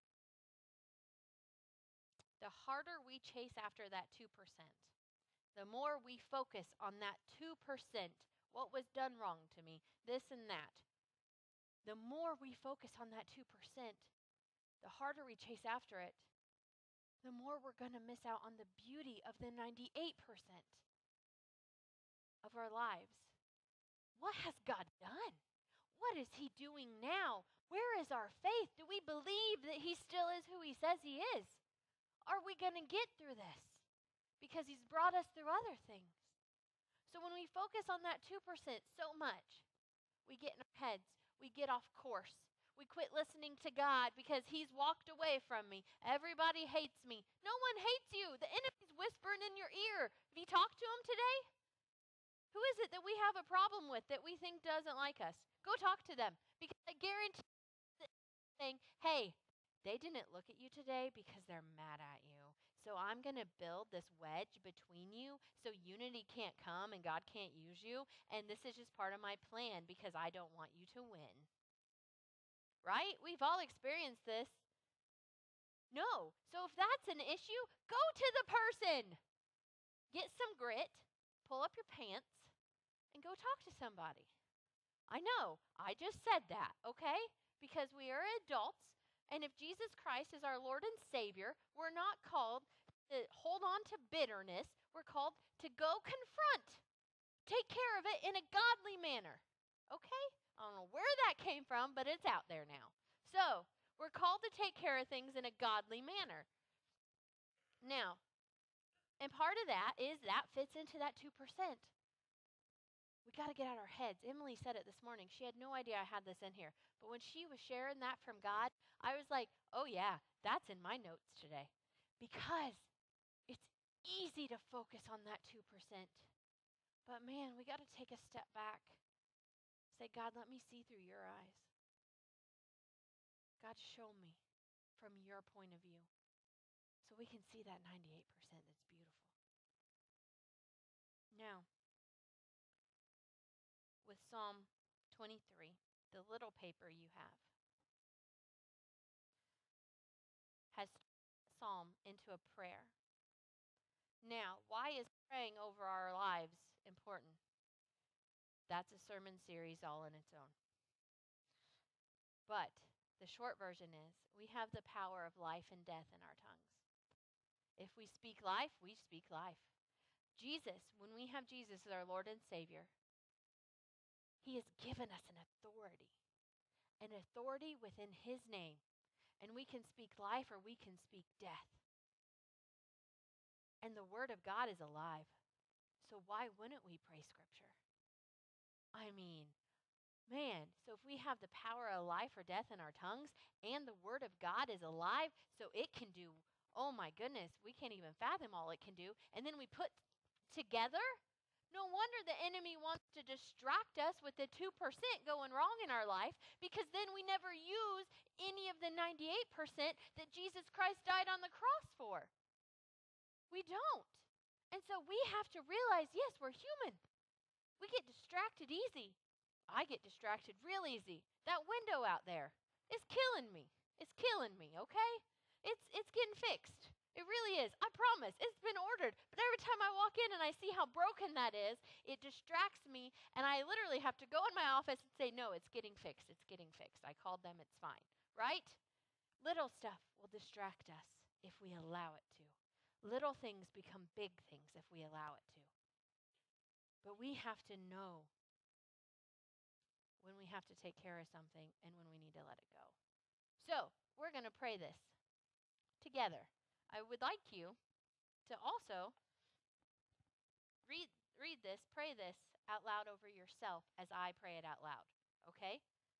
the harder we chase after that two percent, the more we focus on that two percent, what was done wrong to me, this and that, the more we focus on that two percent, the harder we chase after it, the more we're going to miss out on the beauty of the ninety-eight percent. of our lives. What has God done? What is he doing now? Where is our faith? Do we believe that he still is who he says he is? Are we going to get through this? Because he's brought us through other things. So when we focus on that two percent so much, we get in our heads, we get off course. We quit listening to God because he's walked away from me. Everybody hates me. No one hates you. The enemy's whispering in your ear. Have you talked to him today? Who is it that we have a problem with that we think doesn't like us? Go talk to them, because I guarantee that they're saying, hey, they didn't look at you today because they're mad at you. So I'm going to build this wedge between you so unity can't come and God can't use you. And this is just part of my plan because I don't want you to win. Right? We've all experienced this. No. So if that's an issue, go to the person. Get some grit, pull up your pants, and go talk to somebody. I know. I just said that, okay? Because we are adults. And if Jesus Christ is our Lord and Savior, we're not called to hold on to bitterness. We're called to go confront. Take care of it in a godly manner. Okay? I don't know where that came from, but it's out there now. So, we're called to take care of things in a godly manner. Now, and part of that is that fits into that two percent. We got to get out our heads. Emily said it this morning. She had no idea I had this in here. But when she was sharing that from God, I was like, oh yeah, that's in my notes today. Because it's easy to focus on that two percent. But man, we got to take a step back. Say, God, let me see through your eyes. God, show me from your point of view. So we can see that ninety-eight percent that's beautiful. Now, with Psalm twenty-three, the little paper you have, has Psalm into a prayer. Now, why is praying over our lives important? That's a sermon series all in its own. But the short version is, we have the power of life and death in our tongues. If we speak life, we speak life. Jesus, when we have Jesus as our Lord and Savior, he has given us an authority, an authority within his name. And we can speak life or we can speak death. And the word of God is alive. So why wouldn't we pray scripture? I mean, man, so if we have the power of life or death in our tongues and the word of God is alive, so it can do, oh my goodness, we can't even fathom all it can do. And then we put together, no wonder the enemy wants to distract us with the two percent going wrong in our life, because then we never use any of the ninety-eight percent that Jesus Christ died on the cross for. We don't. And so we have to realize, yes, we're human. We get distracted easy. I get distracted real easy. That window out there is killing me. It's killing me, okay? It's it's getting fixed. It really is. I promise. It's been ordered. But every time I walk in and I see how broken that is, it distracts me, and I literally have to go in my office and say, no, it's getting fixed. It's getting fixed. I called them. It's fine. Right? Little stuff will distract us if we allow it to. Little things become big things if we allow it to. But we have to know when we have to take care of something and when we need to let it go. So, we're going to pray this together. I would like you to also read read this, pray this out loud over yourself as I pray it out loud, okay?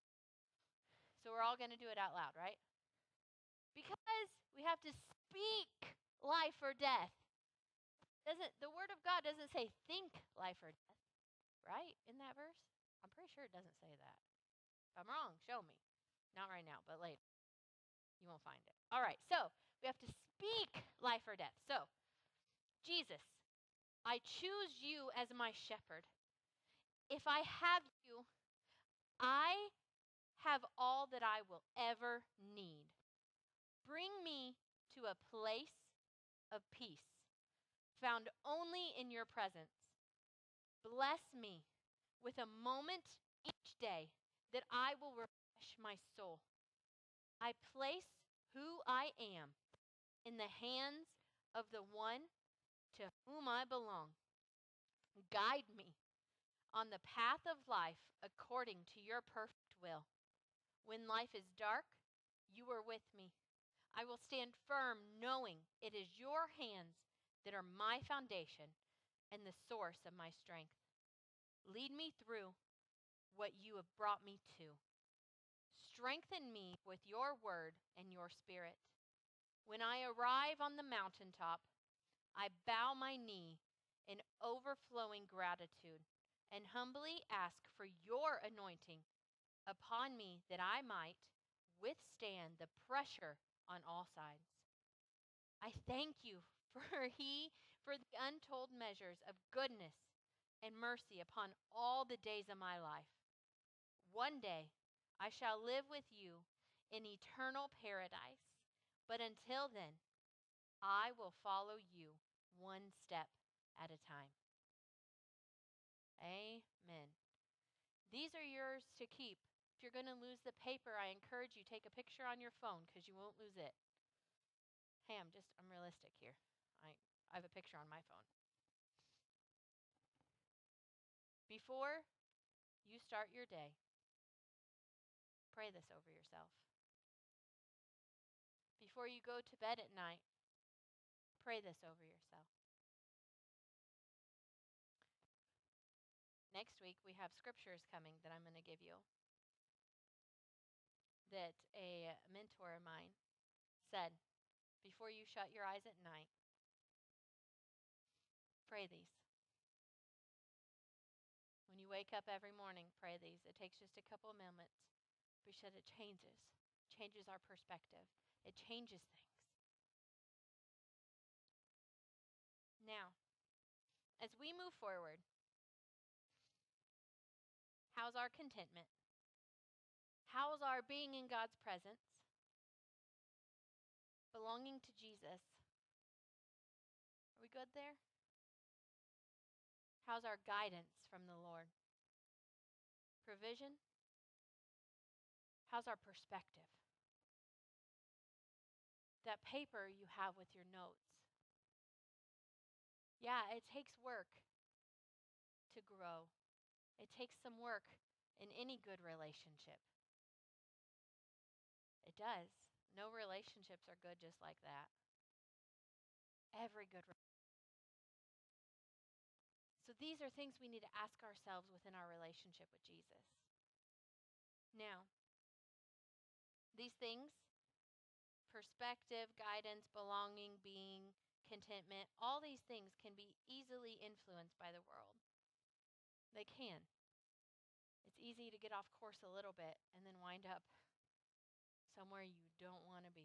So we're all going to do it out loud, right? Because we have to speak life or death. Doesn't the word of God doesn't say think life or death, right? In that verse? I'm pretty sure it doesn't say that. If I'm wrong, show me. Not right now, but later. You won't find it. All right, so we have to speak life or death. So, Jesus, I choose you as my shepherd. If I have you, I have all that I will ever need. Bring me to a place of peace, found only in your presence. Bless me with a moment each day that I will refresh my soul. I place who I am in the hands of the one to whom I belong. Guide me on the path of life according to your perfect will. When life is dark, you are with me. I will stand firm knowing it is your hands that are my foundation and the source of my strength. Lead me through what you have brought me to. Strengthen me with your word and your spirit. When I arrive on the mountaintop, I bow my knee in overflowing gratitude and humbly ask for your anointing upon me that I might withstand the pressure on all sides. I thank you for he for the untold measures of goodness and mercy upon all the days of my life. One day I shall live with you in eternal paradise, but until then, I will follow you one step at a time. Amen. These are yours to keep. If you're going to lose the paper, I encourage you take a picture on your phone because you won't lose it. Hey, I'm just, I'm realistic here. I, I have a picture on my phone. Before you start your day, pray this over yourself. Before you go to bed at night, pray this over yourself. Next week, we have scriptures coming that I'm going to give you that a mentor of mine said, before you shut your eyes at night, pray these. When you wake up every morning, pray these. It takes just a couple of moments, but it changes, changes our perspective. It changes things. Now, as we move forward, how's our contentment? How's our being in God's presence? Belonging to Jesus. Are we good there? How's our guidance from the Lord? Provision? How's our perspective? That paper you have with your notes. Yeah, it takes work to grow. It takes some work in any good relationship. It does. No relationships are good just like that. Every good relationship. So these are things we need to ask ourselves within our relationship with Jesus. Now, these things, perspective, guidance, belonging, being, contentment, all these things can be easily influenced by the world. They can. It's easy to get off course a little bit and then wind up somewhere you don't want to be.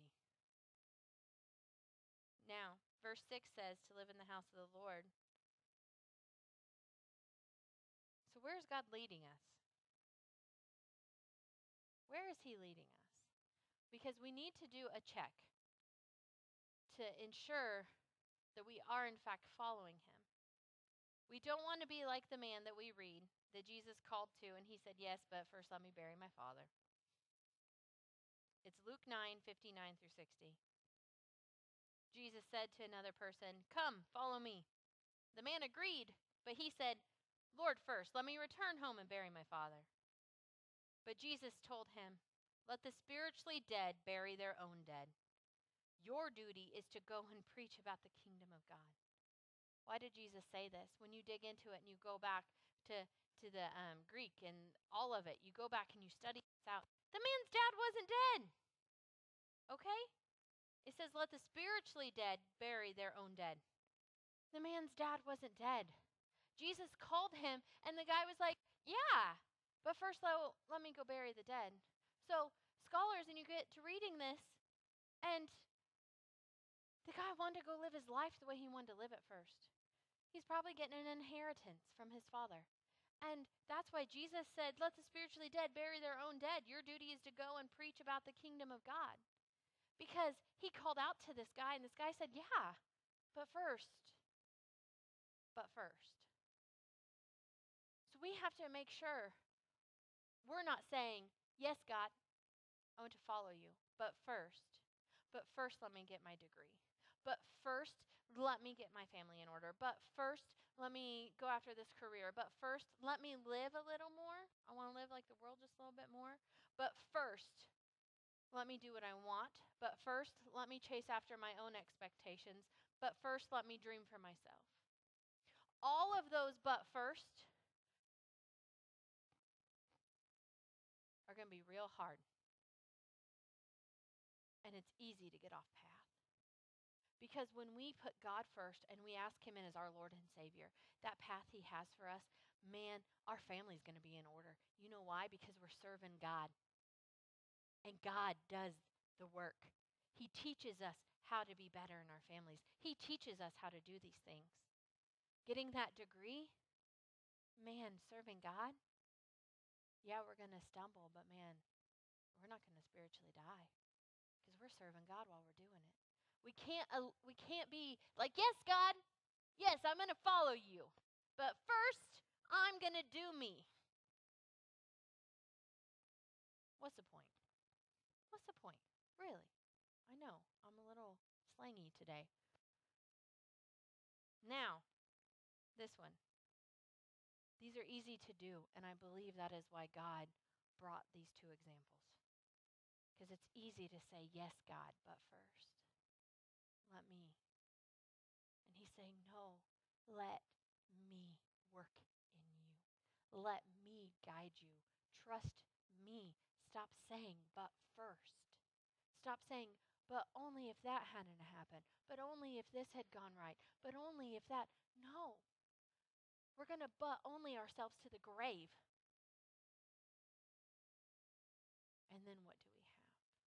Now, verse six says to live in the house of the Lord. So where is God leading us? Where is he leading us? Because we need to do a check to ensure that we are in fact following him. We don't want to be like the man that we read that Jesus called to and he said, yes, but first let me bury my father. It's Luke nine, fifty-nine through sixty. Jesus said to another person, come, follow me. The man agreed, but he said, Lord, first, let me return home and bury my father. But Jesus told him, let the spiritually dead bury their own dead. Your duty is to go and preach about the kingdom of God. Why did Jesus say this? When you dig into it and you go back to, to the um, Greek and all of it, you go back and you study this out. The man's dad wasn't dead. Okay? It says, let the spiritually dead bury their own dead. The man's dad wasn't dead. Jesus called him, and the guy was like, yeah, but first let, let me go bury the dead. So scholars, and you get to reading this, and the guy wanted to go live his life the way he wanted to live it first. He's probably getting an inheritance from his father. And that's why Jesus said, let the spiritually dead bury their own dead. Your duty is to go and preach about the kingdom of God. Because he called out to this guy, and this guy said, yeah, but first, but first. So we have to make sure we're not saying, yes, God, I want to follow you, but first, but first let me get my degree. But first, let me get my family in order. But first, let me go after this career. But first, let me live a little more. I want to live like the world just a little bit more. But first, let me do what I want. But first, let me chase after my own expectations. But first, let me dream for myself. All of those but first are going to be real hard. And it's easy to get off path. Because when we put God first and we ask him in as our Lord and Savior, that path he has for us, man, our family's going to be in order. You know why? Because we're serving God. And God does the work. He teaches us how to be better in our families. He teaches us how to do these things. Getting that degree, man, serving God, yeah, we're going to stumble, but man, we're not going to spiritually die because we're serving God while we're doing it. We can't uh, we can't be like, yes, God, yes, I'm going to follow you, but first, I'm going to do me. What's the point? What's the point? Really? I know, I'm a little slangy today. Now, this one. These are easy to do, and I believe that is why God brought these two examples. Because it's easy to say, yes, God, but first, let me. And he's saying, no, let me work in you. Let me guide you. Trust me. Stop saying, but first. Stop saying, but only if that hadn't happened. But only if this had gone right. But only if that. No. We're going to but only ourselves to the grave. And then what do we have?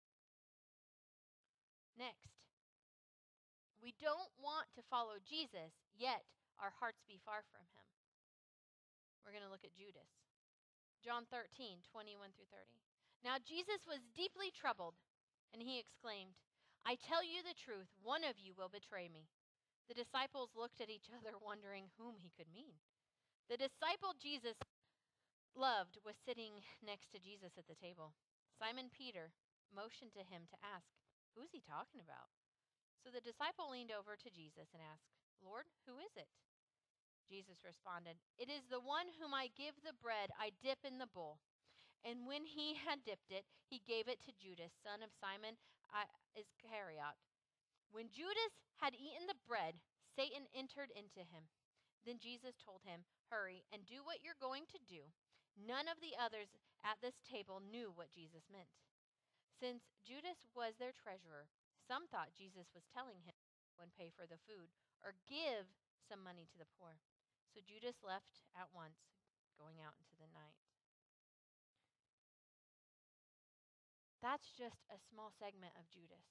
Next, we don't want to follow Jesus, yet our hearts be far from him. We're going to look at Judas. John thirteen, twenty-one through thirty. Now Jesus was deeply troubled, and he exclaimed, I tell you the truth, one of you will betray me. The disciples looked at each other, wondering whom he could mean. The disciple Jesus loved was sitting next to Jesus at the table. Simon Peter motioned to him to ask, who's he talking about? So the disciple leaned over to Jesus and asked, Lord, who is it? Jesus responded, it is the one whom I give the bread I dip in the bowl. And when he had dipped it, he gave it to Judas, son of Simon Iscariot. When Judas had eaten the bread, Satan entered into him. Then Jesus told him, hurry and do what you're going to do. None of the others at this table knew what Jesus meant. Since Judas was their treasurer, some thought Jesus was telling him to go and pay for the food or give some money to the poor. So Judas left at once, going out into the night. That's just a small segment of Judas.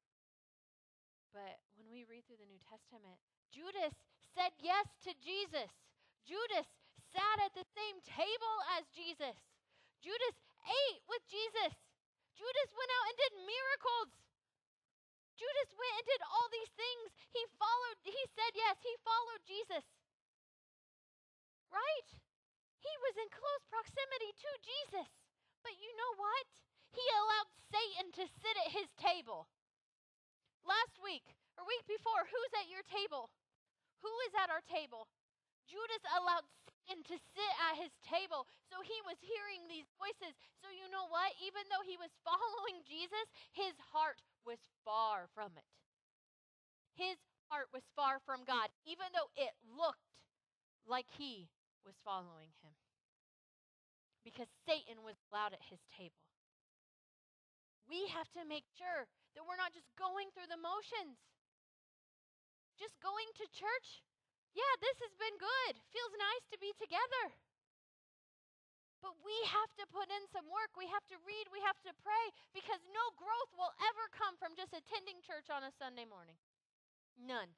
But when we read through the New Testament, Judas said yes to Jesus. Judas sat at the same table as Jesus. Judas ate with Jesus. Judas went out and did miracles. Judas went and did all these things. He followed, he said yes, he followed Jesus. Right? He was in close proximity to Jesus. But you know what? He allowed Satan to sit at his table. Last week, or week before, who's at your table? Who is at our table? Judas allowed Satan to sit at his table. So he was hearing these voices. So you know what? Even though he was following Jesus, his heart was far from it. His heart was far from God, even though it looked like he was following him. Because Satan was allowed at his table. We have to make sure that we're not just going through the motions. Just going to church. Yeah, this has been good. Feels nice to be together. But we have to put in some work. We have to read. We have to pray. Because no growth will ever come from just attending church on a Sunday morning. None.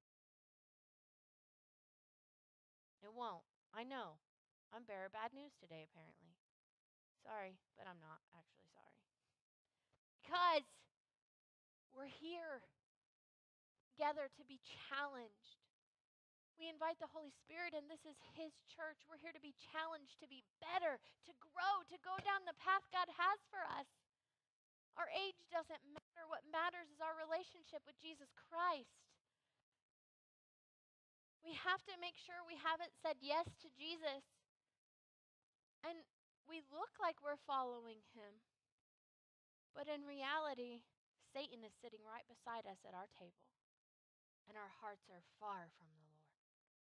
It won't. I know. I'm bearer bad news today, apparently. Sorry, but I'm not actually sorry. Because we're here together to be challenged. We invite the Holy Spirit, and this is his church. We're here to be challenged, to be better, to grow, to go down the path God has for us. Our age doesn't matter. What matters is our relationship with Jesus Christ. We have to make sure we haven't said yes to Jesus and we look like we're following him. But in reality, Satan is sitting right beside us at our table, and our hearts are far from the Lord.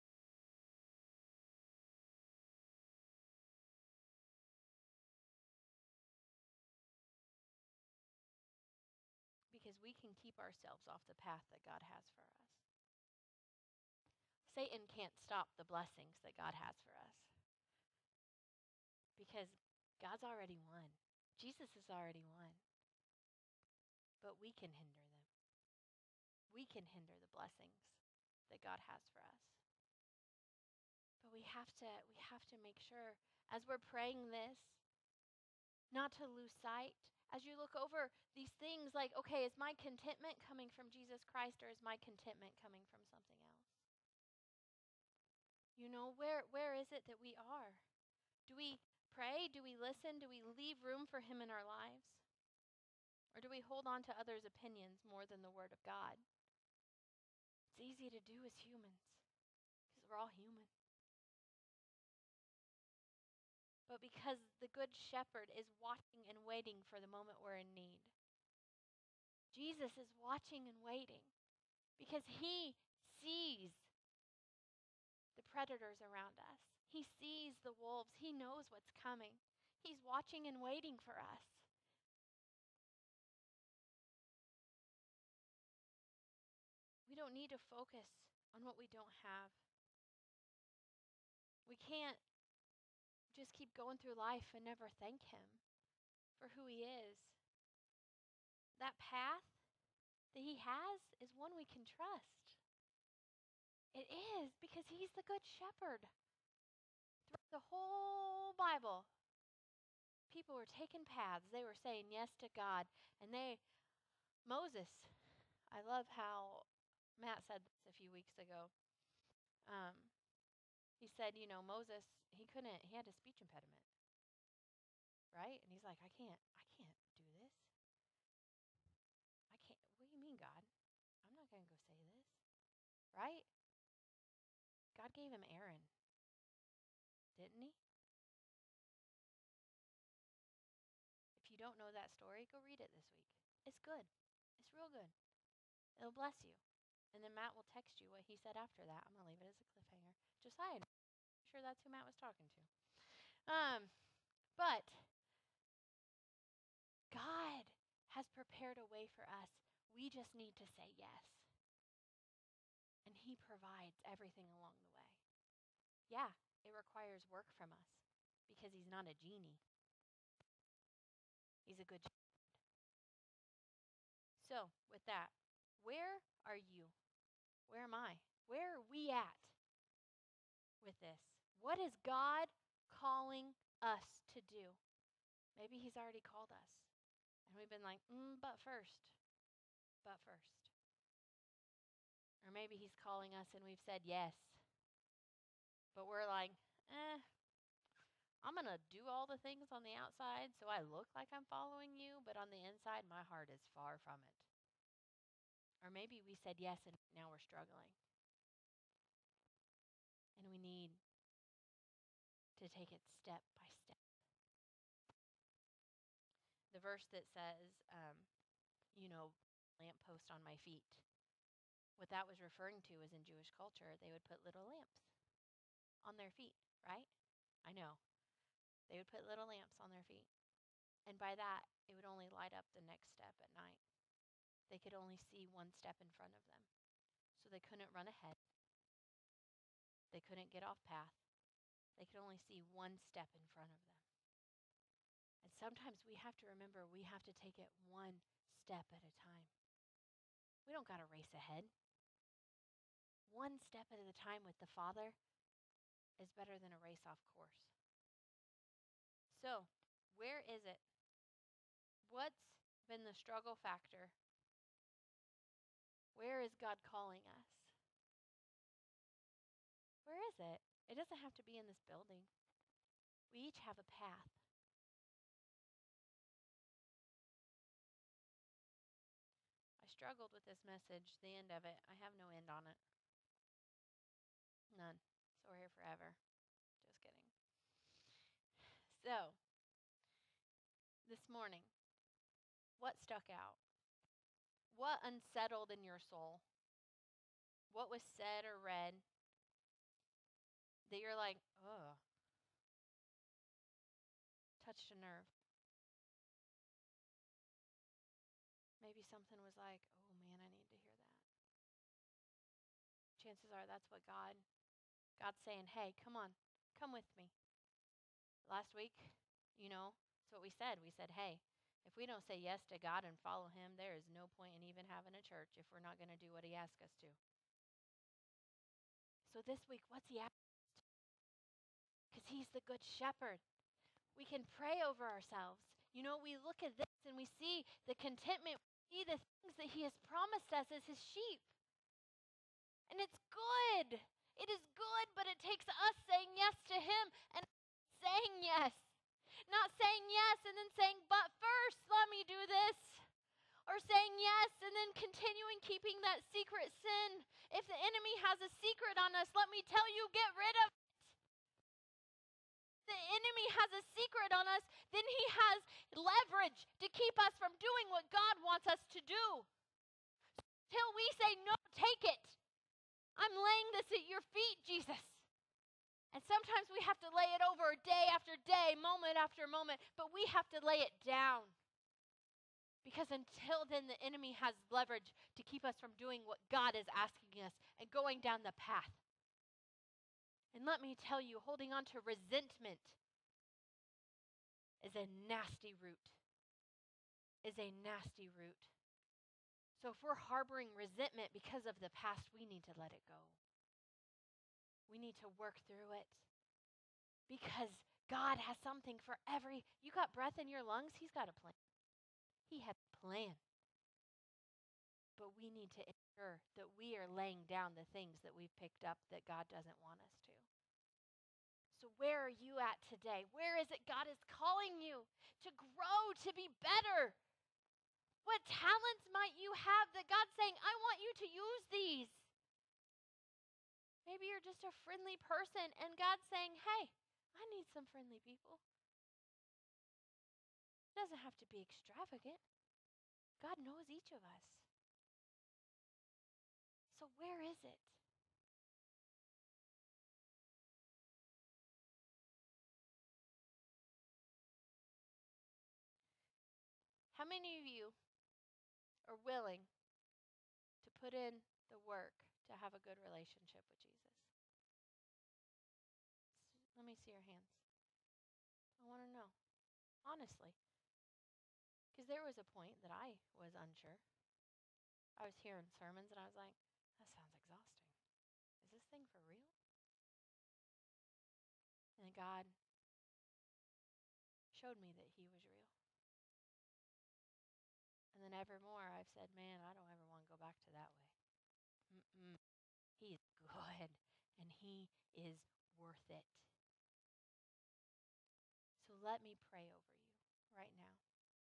Because we can keep ourselves off the path that God has for us. Satan can't stop the blessings that God has for us. Because God's already won. Jesus has already won. But we can hinder them. We can hinder the blessings that God has for us. But we have to we have to make sure as we're praying this not to lose sight. As you look over these things like, okay, is my contentment coming from Jesus Christ or is my contentment coming from something else? You know, where where is it that we are? Do we pray? Do we listen? Do we leave room for him in our lives? Or do we hold on to others' opinions more than the word of God? It's easy to do as humans because we're all human. But because the Good Shepherd is watching and waiting for the moment we're in need. Jesus is watching and waiting because he sees the predators around us. He sees the wolves. He knows what's coming. He's watching and waiting for us. We don't need to focus on what we don't have. We can't just keep going through life and never thank him for who he is. That path that he has is one we can trust. It is, because he's the Good Shepherd. Throughout the whole Bible, people were taking paths. They were saying yes to God. And they, Moses, I love how Matt said this a few weeks ago. Um, he said, you know, Moses, he couldn't, he had a speech impediment. Right? And he's like, I can't, I can't do this. I can't, what do you mean, God? I'm not going to go say this. Right? God gave him Aaron. Didn't he? If you don't know that story, go read it this week. It's good. It's real good. It'll bless you. And then Matt will text you what he said after that. I'm going to leave it as a cliffhanger. Josiah, I'm sure that's who Matt was talking to. Um, but God has prepared a way for us. We just need to say yes. And he provides everything along the way. Yeah, it requires work from us because he's not a genie. He's a good shepherd. So, with that, where are you? Where am I? Where are we at with this? What is God calling us to do? Maybe he's already called us. And we've been like, mm, but first. But first. Or maybe he's calling us and we've said yes. But we're like, eh, I'm going to do all the things on the outside so I look like I'm following you, but on the inside, my heart is far from it. Or maybe we said yes and now we're struggling. And we need to take it step by step. The verse that says, um, you know, lamppost on my feet. What that was referring to is in Jewish culture, they would put little lamps on their feet, right? I know. They would put little lamps on their feet. And by that, it would only light up the next step at night. They could only see one step in front of them. So they couldn't run ahead. They couldn't get off path. They could only see one step in front of them. And sometimes we have to remember we have to take it one step at a time. We don't got to race ahead. One step at a time with the Father is better than a race off course. So, where is it? What's been the struggle factor? Where is God calling us? Where is it? It doesn't have to be in this building. We each have a path. I struggled with this message, the end of it. I have no end on it. None. So we're here forever. Just kidding. So, this morning, what stuck out? What unsettled in your soul? What was said or read that you're like, ugh, touched a nerve? Maybe something was like, oh man, I need to hear that. Chances are that's what God, God's saying, hey, come on, come with me. Last week, you know, that's what we said. We said, hey, if we don't say yes to God and follow him, there is no point in even having a church if we're not going to do what he asked us to. So this week, what's he asking us to? Because he's the good shepherd. We can pray over ourselves. You know, we look at this and we see the contentment, we see the things that he has promised us as his sheep. And it's good. It is good, but it takes us saying yes to him and saying yes. Not saying yes and then saying, but first, let me do this. Or saying yes and then continuing keeping that secret sin. If the enemy has a secret on us, let me tell you, get rid of it. If the enemy has a secret on us, then he has leverage to keep us from doing what God wants us to do. Till we say, no, take it. I'm laying this at your feet, Jesus. And sometimes we have to lay it over day after day, moment after moment, but we have to lay it down. Because until then, the enemy has leverage to keep us from doing what God is asking us and going down the path. And let me tell you, holding on to resentment is a nasty root. Is a nasty root. So if we're harboring resentment because of the past, we need to let it go. We need to work through it. Because God has something for every, you got breath in your lungs, he's got a plan. He has a plan. But we need to ensure that we are laying down the things that we've picked up that God doesn't want us to. So where are you at today? Where is it God is calling you to grow, to be better? What talents might you have that God's saying, I want you to use these? Maybe you're just a friendly person and God's saying, hey, I need some friendly people. It doesn't have to be extravagant. God knows each of us. So where is it? How many of you are willing to put in the work to have a good relationship with Jesus? Let me see your hands. I want to know, honestly. Because there was a point that I was unsure. I was hearing sermons and I was like, that sounds exhausting. Is this thing for real? And then God showed me that he was real. And then evermore I've said, man, I don't ever want to go back to that way. Mm-mm. He is good and he is worth it. So let me pray over you right now.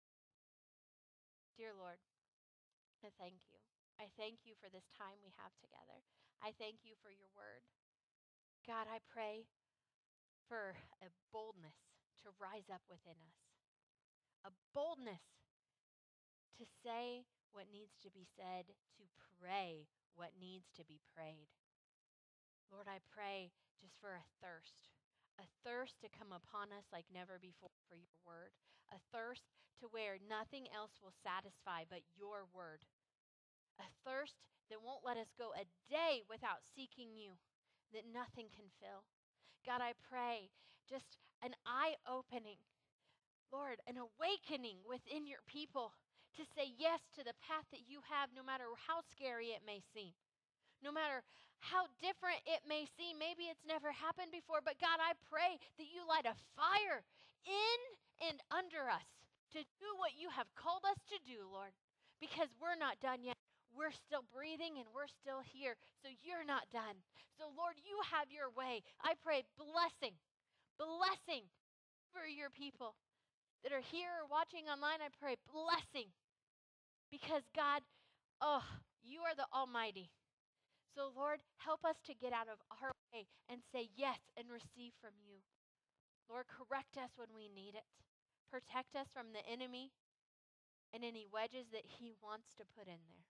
Dear Lord, I thank you. I thank you for this time we have together. I thank you for your word. God, I pray for a boldness to rise up within us. A boldness to say what needs to be said, to pray what needs to be prayed. Lord, I pray just for a thirst. A thirst to come upon us like never before for your word. A thirst to where nothing else will satisfy but your word. A thirst that won't let us go a day without seeking you, that nothing can fill. God, I pray just an eye-opening, Lord, an awakening within your people to say yes to the path that you have, no matter how scary it may seem. No matter how different it may seem, maybe it's never happened before, but God, I pray that you light a fire in and under us to do what you have called us to do, Lord, because we're not done yet. We're still breathing and we're still here, so you're not done. So, Lord, you have your way. I pray blessing, blessing for your people that are here or watching online. I pray blessing because, God, oh, you are the Almighty. So, Lord, help us to get out of our way and say yes and receive from you. Lord, correct us when we need it. Protect us from the enemy and any wedges that he wants to put in there.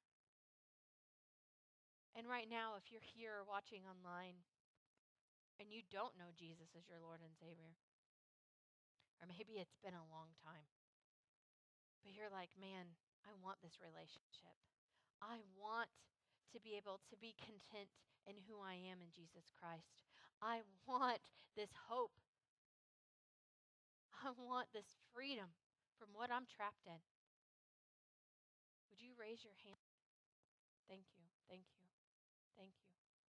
And right now, if you're here or watching online and you don't know Jesus as your Lord and Savior, or maybe it's been a long time, but you're like, man, I want this relationship. I want to be able to be content in who I am in Jesus Christ. I want this hope. I want this freedom from what I'm trapped in. Would you raise your hand? Thank you, thank you, thank you.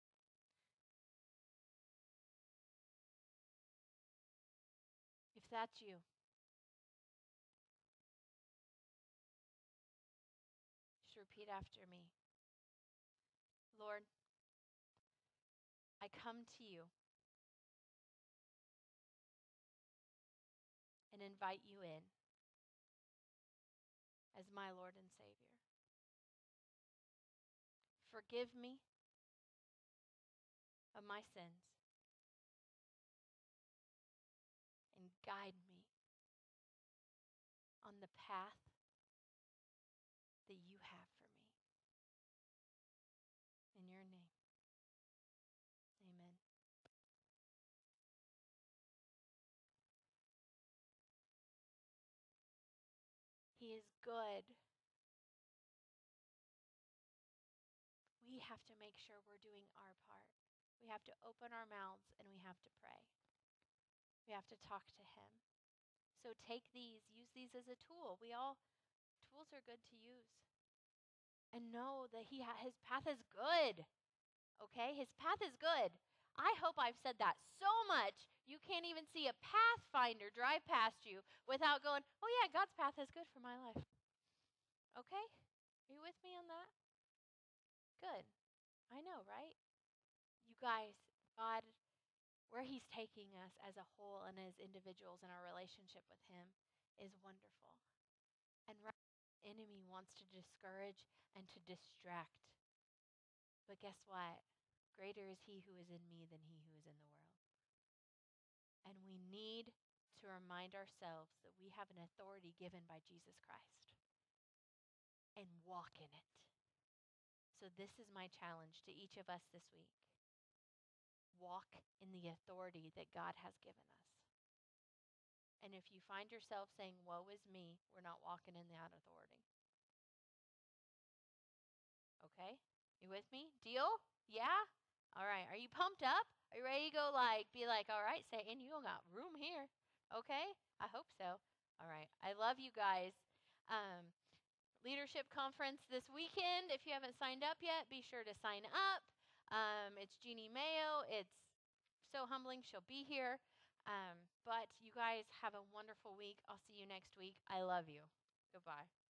If that's you, just repeat after me. Lord, I come to you and invite you in as my Lord and Savior. Forgive me of my sins and guide me on the path that you have for me. In your name, amen. He is good. We have to make sure we're doing our part. We have to open our mouths and we have to pray. We have to talk to him. So take these, use these as a tool. We all, tools are good to use. And know that he ha- his path is good. Okay? His path is good. I hope I've said that so much you can't even see a pathfinder drive past you without going, oh yeah, God's path is good for my life. Okay? Are you with me on that? Good. I know, right? You guys, God, where he's taking us as a whole and as individuals in our relationship with him is wonderful. And right, the enemy wants to discourage and to distract. But guess what? Greater is he who is in me than he who is in the world. And we need to remind ourselves that we have an authority given by Jesus Christ and walk in it. So this is my challenge to each of us this week. Walk in the authority that God has given us. And if you find yourself saying, woe is me, we're not walking in that authority. Okay? You with me? Deal? Yeah? All right. Are you pumped up? Are you ready to go like, be like, all right, Satan, you don't got room here. Okay? I hope so. All right. I love you guys. Um, leadership conference this weekend. If you haven't signed up yet, be sure to sign up. Um, it's Jeannie Mayo. It's so humbling she'll be here. Um, but you guys have a wonderful week. I'll see you next week. I love you. Goodbye.